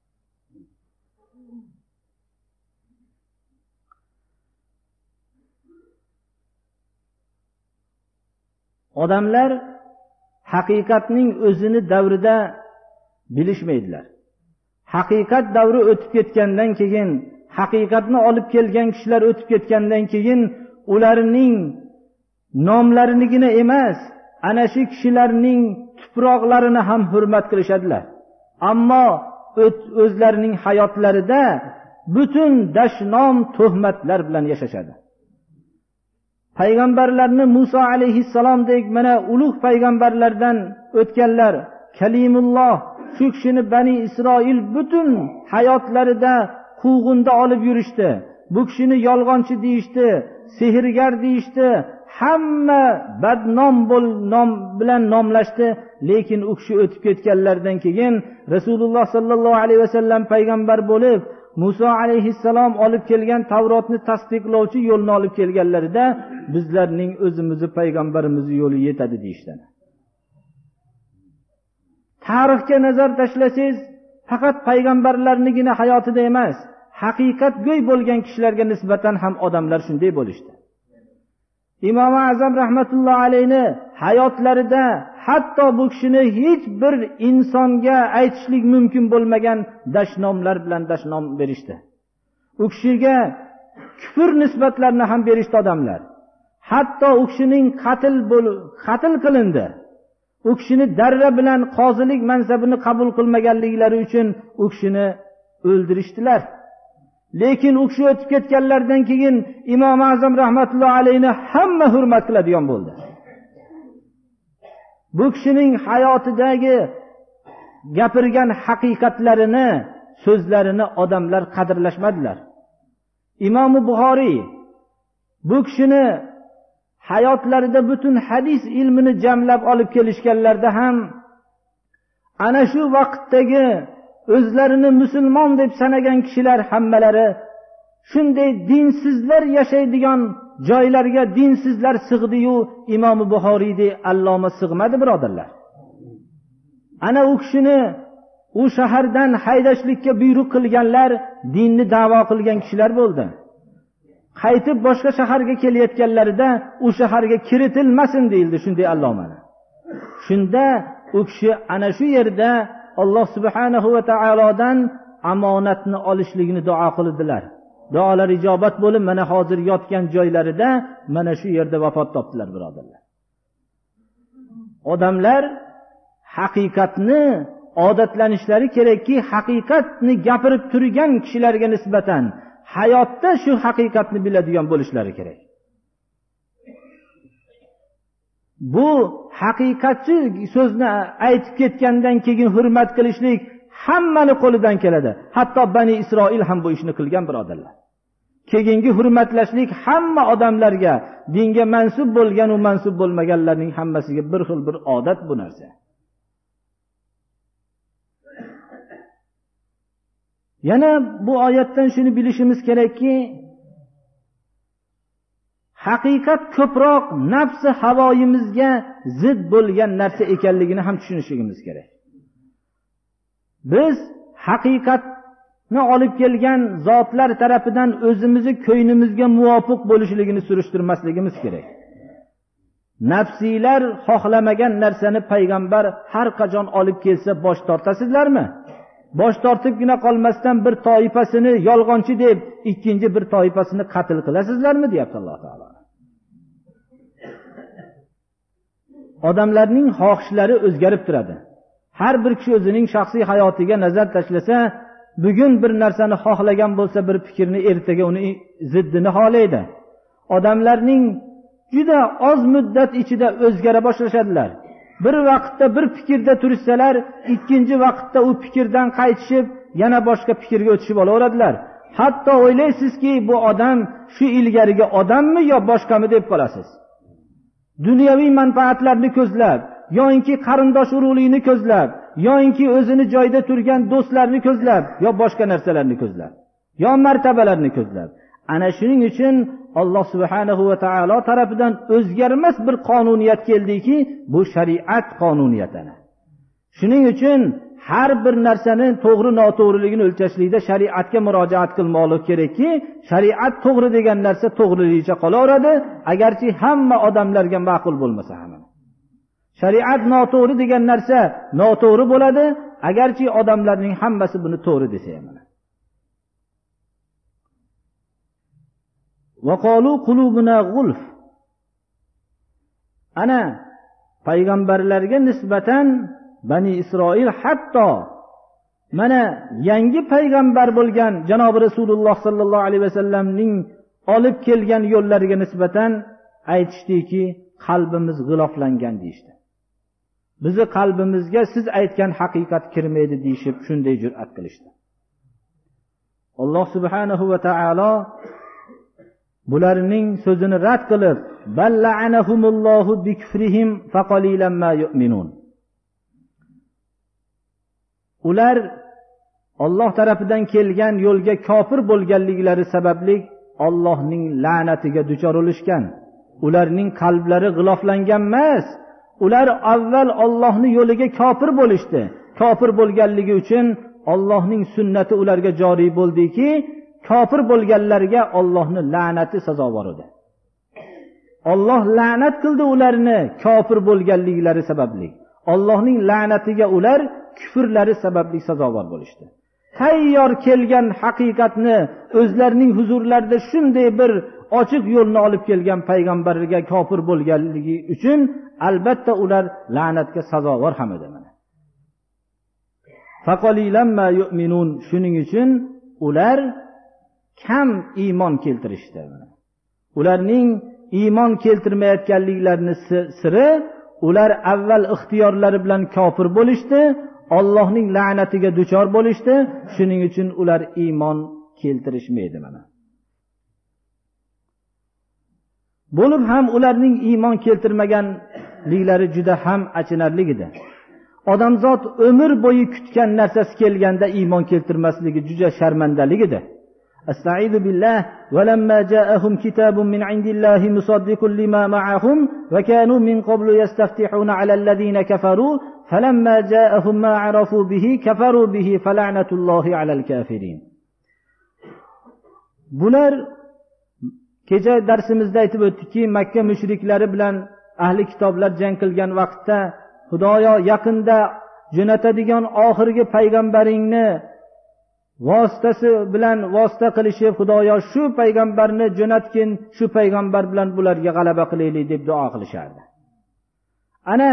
Odamlar haqiqatning o'zini davrida bilishmaydilar. Haqiqat davri o'tib ketgandan keyin, haqiqatni olib kelgan kishilar o'tib ketgandan keyin ularning nomlarinigina emas, ana shu kishilarning tuproqlarini ham hurmat qilishadilar. Ammo o'zlarining hayotlarida butun dashnom tuhmatlar bilan yashashadi. Payg'ambarlarni Musa alayhissalomdek mana ulug' payg'ambarlardan o'tganlar, Kalimulloh, shu kishini Bani Isroil butun hayotlarida quvg'inda olib yurishdi. Bu kishini yolg'onchi deyishdi, sehrgar deyishdi, hamma badnom bo'l nom bilan nomlashdi. Lekin u kishi o'tib ketganlardan keyin Rasululloh sallallohu alayhi vasallam payg'ambar bo'lib, Musa alayhissalom olib kelgan Tavrotni tasdiqlovchi yo'lni olib kelganlarida bizlarning o'zimizni payg'ambarimizni yo'li yetadi deyishdi. Tarixga nazar tashlasangiz, faqat payg'ambarlarningina hayotida emas, haqiqat go'y bo'lgan kishilarga nisbatan ham odamlar shunday bo'lishdi. Imom Azam rahmatulloh alayni hayotlarida hatto bu kishini hech bir insonga aytishlik mumkin bo'lmagan dashnomlar bilan dashnom berishdi. U kishiga kufr nisbatlarini ham berishdi odamlar. Hatto u kishining qatl qatl qilindi. U kishini darra bilan qozilik mansabini qabul qilmaganliklari uchun u kishini o'ldirishdilar. Lekin u kishi o'tib ketganlardan keyin Imom Azam rahmatulloh alayni hamma hurmat qiladigan bo'ldi. Bu kishining hayotidagi gapirgan haqiqatlarini, so'zlarini odamlar qadrlashmadilar. Imom Buxoriy bu kishini hayotlarida butun hadis ilmini jamlab olib kelishganlarda ham ana shu vaqtdagi o'zlarini musulmon deb sanagan kishilar hammalari shunday dinsizlar yashaydigan joylarga dinsizlar sig'di-yu, Imom Buxoriydek alloma sig'madi, birodarlar. Ana u kishini u shahardan haydashlikka buyruq qilganlar dinni da'vo qilgan kishilar bo'ldi. Qaytib boshqa shaharga kelayotganlarida u shaharga kiritilmasin deyildi shunday allomani. Shunda u kishi ana shu yerda Alloh subhanahu va taolodan amonatni olishligini duo qildilar. Duolar ijobat bo'lib, mana hozir yotgan joylarida mana shu yerda vafot topdilar, birodarlar. Odamlar haqiqatni odatlanishlari kerakki, haqiqatni gapirib turgan kishilarga nisbatan hayotda shu haqiqatni biladigan bo'lishlari kerak. Bu haqiqatchi so'zni aytib ketgandan keyin hurmat qilishlik hammani qo'lidan keladi. Hatto Bani Isroil ham bu ishni qilgan, birodarlar. Keyingi hurmatlashlik hamma odamlarga, dinga mansub bo'lgan va mansub bo'lmaganlarning hammasiga bir xil bir odat bu narsa. Yana bu oyatdan shuni bilishimiz kerakki, haqiqat ko'proq nafsi havoyimizga zid bo'lgan narsa ekanligini ham tushunishimiz kerak. Biz haqiqatni olib kelgan zotlar tarafidan o'zimizni ko'ynimizga muvofiq bo'lishligini surishtirmasligimiz kerak. Nafsiylar xohlamagan narsani payg'ambar har qachon olib kelsa bosh tortasizlarmi? Bosh tortibgina qolmasdan bir toifasini yolg'onchi deb, ikkinchi bir toifasini qatl qilasizlarmi, deyapti Alloh taolo. Odamlarning xohishlari o'zgarib turadi. Har bir kishi o'zining shaxsiy hayotiga nazar tashlasa, bugun bir narsani xohlagan bo'lsa, bir fikrni ertaga uni ziddini xohlaydi. Odamlarning juda oz muddat ichida o'zgara boshlashadilar. Bir vaqtda bir fikrda turishsalar, ikkinchi vaqtda u fikrdan qaytishib, yana boshqa fikrga o'tishib olaveradilar. Hatto o'ylaysizki, bu odam shu ilgarigi odammi yo boshqami deb qolasiz. Dunyoviy manfaatlarni ko'zlab, yoinki qarindosh urug'likni ko'zlab, yoinki o'zini joyida turgan do'stlarni ko'zlab, yo boshqa narsalarni ko'zlab, yo martabalarni ko'zlab. Ana shuning uchun Alloh subhanahu va taolo tarafidan o'zgarmas bir qonuniyat keldiki, bu shariat qonuniyati. Shuning uchun har bir narsani to'g'ri noto'g'riligini o'lchashlikda shariatga murojaat qilmoqlik kerakki, shariat to'g'ri degan narsa to'g'riligicha qolaveradi, agarchi hamma odamlarga ma'qul bo'lmasa ham. Shariat noto'g'ri degan narsa noto'g'ri bo'ladi, agarchi odamlarning hammasi buni to'g'ri desa ham. وَقَالُوا قُلُوبُنَا غُلْفٌ. Ana payg'ambarlarga nisbatan Bani Isroil hatto mana yangi payg'ambar bo'lgan janob Rasululloh sallallohu alayhi vasallamning olib kelgan yo'llariga nisbatan aytishdiki, qalbimiz g'iloflangan deydi. Bizi qalbimizga siz aytgan haqiqat kirmaydi deyshib, shunday jur'at qilishdi. Alloh subhanahu va taolo bularning so'zini rad qilib, balla'anahumullohu bikfrihim faqalilan ma yu'minun. Ular Alloh tarafidan kelgan yo'lga kofir bo'lganliklari sababli Allohning la'natiga duchor bo'lishgan. Ularning qalblari g'iloflangan emas. Ular avval Allohning yo'liga kofir bo'lishdi. Kofir bo'lganligi uchun Allohning sunnati ularga joriy bo'ldiki, kofir bo'lganlarga Allohning la'nati sazovor edi. Alloh la'nat qildi ularni kofir bo'lganliklari sababli. Allohning la'natiga ular kufrlari sababli sazovor bo'lishdi. Tayyor kelgan haqiqatni o'zlarining huzurlarida shunday bir ochiq yo'lni olib kelgan payg'ambarga kofir bo'lganligi uchun albatta ular la'natga sazovor ham edi. Faqalilan ma yu'minun. Shuning uchun ular kam iymon keltirishdi. Ularning iymon keltirmayotganliklarini siri, ular avval ixtiyorlari bilan kofir bo'lishdi, Allohning la'natiga duchor bo'lishdi. Shuning uchun ular iymon keltirishmaydi mana. Bo'lib ham ularning iymon keltirmaganliklari juda ham achinarli edi. Odamzod umr bo'yi kutgan narsasi kelganda iymon keltirmasligi juda sharmandalik edi. Astaizu billah va lamma ja'ahum kitabun min indillahi musaddiqun lima ma'ahum va kanu min qablu yastaftihuna 'alallazina kafaru falamma ja'ahum ma 'arafu bihi kafaru bihi fala'natullohi 'alal kafirin. Bular kecha darsimizda aytib o'tdikki, Makka mushriklari bilan ahli kitoblar jang qilgan vaqtda Xudoyo yaqinda jo'natadigan oxirgi payg'ambaringni vositasi bilan vosita qilishib, Xudoyo shu payg'ambarni jo'natgin, shu payg'ambar bilan bularga g'alaba qilaylik deb duo qilishardi. Ana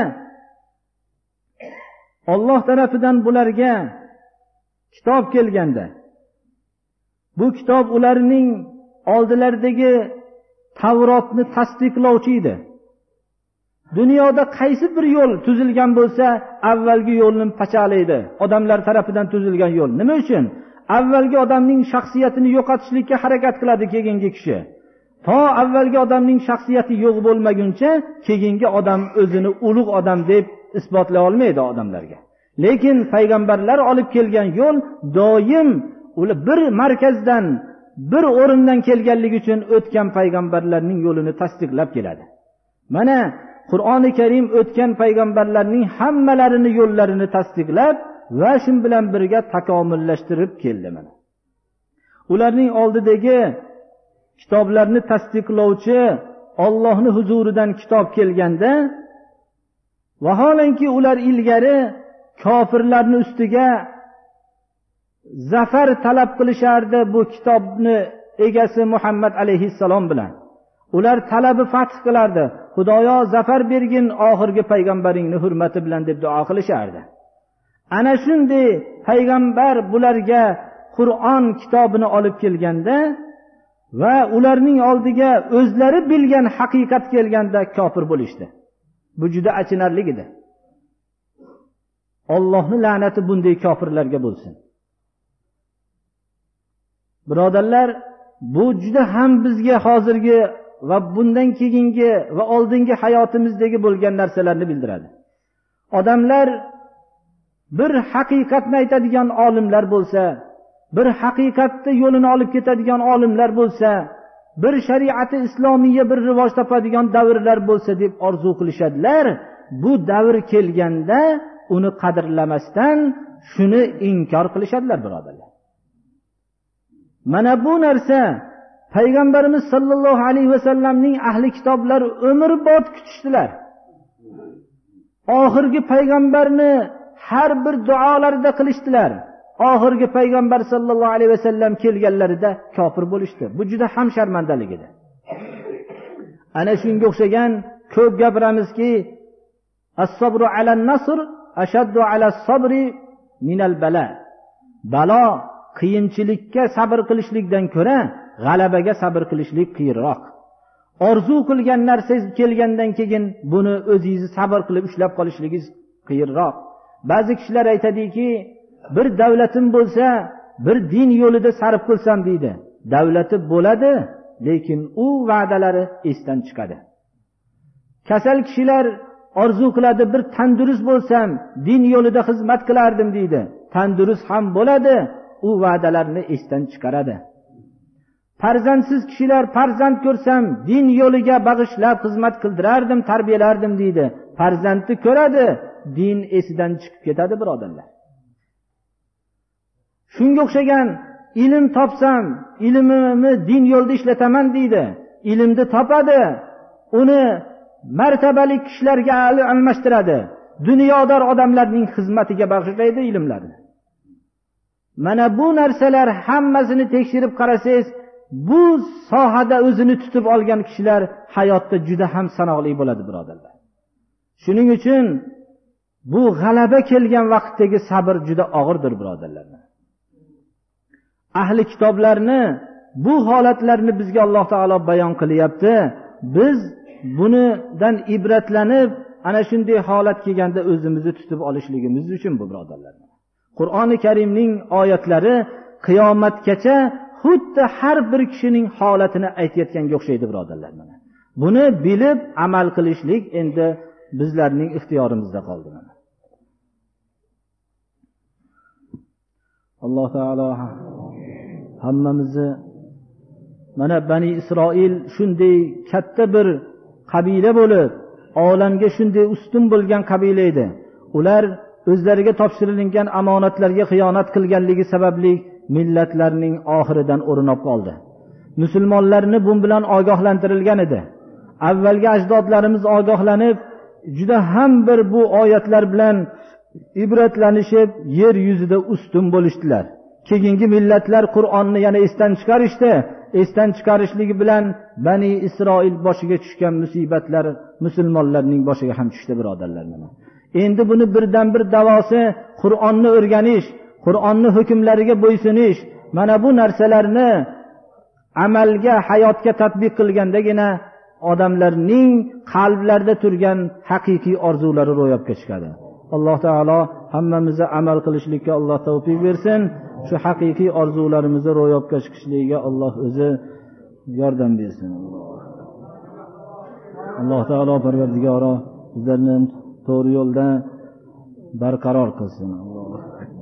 Alloh tarafidan bularga kitob kelganda, bu kitob ularning oldilaridagi Tavrotni tasdiqlovchi edi. Dunyoda qaysi bir yo'l tuzilgan bo'lsa, avvalgi yo'lni pachalaydi. Odamlar tarafidan tuzilgan yo'l. Nima uchun? Avvalgi odamning shaxsiyatini yo'qotishlikka harakat qiladi keyingi kishi. To avvalgi odamning shaxsiyati yo'q bo'lmaguncha, keyingi odam o'zini ulug' odam deb isbotlay olmaydi odamlarga. Lekin payg'ambarlar olib kelgan yo'l doim ular bir markazdan, bir o'rindan kelganligi uchun o'tgan payg'ambarlarning yo'lini tasdiqlab keladi. Mana Qur'oni Karim o'tgan payg'ambarlarning hammalarini yo'llarini tasdiqlab va shu bilan birga takomillashtirib keldi mana. Ularning oldidagi kitoblarni tasdiqlovchi Allohning huzuridan kitob kelganda, vaholanki ular ilgari kofirlarning ustiga zafar talab qilishardi bu kitobni egasi Muhammad alayhissalom bilan. Ular talabi fath qilardi. Xudoyo zafar bergin oxirgi payg'ambaringni hurmati bilan deb duo qilishardi. Ana shunday payg'ambar bularga Qur'on kitobini olib kelganda va ularning oldiga o'zlari bilgan haqiqat kelganda kofir bo'lishdi. Bu juda achinarli edi. Allohning la'nati bunday kofirlarga bo'lsin. Birodarlar, bu juda ham bizga hozirgi va bundan keyingi va oldingi hayotimizdagi bo'lgan narsalarni bildiradi. Odamlar bir haqiqatni aytadigan olimlar bo'lsa, bir haqiqatni yo'lini olib ketadigan olimlar bo'lsa, bir shariati islomiyya bir rivoj topadigan davrlar bo'lsa deb orzu qilishadilar. Bu davr kelganda uni qadrlamasdan shuni inkor qilishadilar, birodarlar. Mana bu narsa payg'ambarimiz sollallohu alayhi vasallamning ahli kitoblar umrbod kutishdilar. Oxirgi payg'ambarni har bir duolarida qilishdilar. Oxirgi payg'ambar sollallohu alayhi vasallam kelganlarida kofir bo'lishdi. Bu juda ham sharmandalik edi. Ana shunga o'xshagan ko'p gapiramizki, as-sabru ala an-nasr ashaddu ala as-sabri min al-bala. Balo qiyinchilikka sabr qilishlikdan ko'ra g'alabaga sabr qilishlik qiyinroq. Orzu qilgan narsangiz kelgandan keyin buni o'zingiz sabr qilib ushlab qolishligingiz qiyinroq. Ba'zi kishilar aytadiki, bir davlatim bo'lsa, bir din yo'lida sarf qilsam deydi. Davlati bo'ladi, lekin u va'dalari esdan chiqadi. Kasal kishilar orzu qiladi, bir tandurust bo'lsam, din yo'lida xizmat qilardim deydi. Tandurust ham bo'ladi, u va'dalarni esdan chiqaradi. Farzandsiz kishilar farzand ko'rsam, din yo'liga bag'ishlab xizmat qildirardim, tarbiyalardim deydi. Farzandni ko'radi, din esidan chiqib ketadi, birodarlar. Shunga o'xshagan ilm topsam, ilmimni din yo'lida ishlataman deydi. Ilmni topadi, uni martabali kishilarga almashtiradi. Dunyodor odamlarning xizmatiga bag'ishlaydi ilmlarni. Mana bu narsalar hammasini tekshirib qarasangiz, bu sohada o'zini tutib olgan kishilar hayotda juda ham sanoqli bo'ladi, birodarlar. Shuning uchun bu g'alaba kelgan vaqtdagi sabr juda og'irdir, birodarlar. Ahli kitoblarni bu holatlarni bizga Alloh taolo bayon qilyapti. Biz bunidan ibratlanib, ana shunday holat kelganda o'zimizni tutib olishligimiz uchun bu, birodarlar. Qur'oni Karimning oyatlari qiyomatgacha xuddi har bir kishining holatini aytayotganga o'xshaydi, birodarlar. Mana buni bilib amal qilishlik endi bizlarning ixtiyorimizda qoldi. Mana Alloh taolo hammamizni mana Bani Isroil shunday katta bir qabila bo'lib, olamga shunday ustun bo'lgan qabila edi. Ular o'zlariga topshirilgan omonatlarga xiyonat qilganligi sababli millatlarning oxiridan o'rinib qoldi. Musulmonlarni bu bilan ogohlantirilgan edi. Avvalgi ajdodlarimiz ogohlanib, juda ham bir bu oyatlar bilan ibratlanishib, yer yuzida ustun bo'lishdilar. Keyingi millatlar Qur'onni yana esdan chiqarishdi. Esdan chiqarishligi bilan Bani Isroil boshiga tushgan musibatlar musulmonlarning boshiga ham tushdi, birodarlar. Endi buni birdan bir davosi Qur'onni o'rganish, Qur'onni hukmlariga bo'ysunish. Mana bu narsalarni amalga, hayotga tatbiq qilgandagina odamlarning qalblarida turgan haqiqiy orzulari ro'yobga chiqadi. Alloh taolo hammamizni amal qilishlikka Alloh tavfiq bersin. Shu haqiqiy orzularimizni ro'yobga chiqishligiga Alloh o'zi yordam bersin. Alloh taolo Parvardigoro bizlarni to'g'ri yo'lda barqaror qilsin. Alloh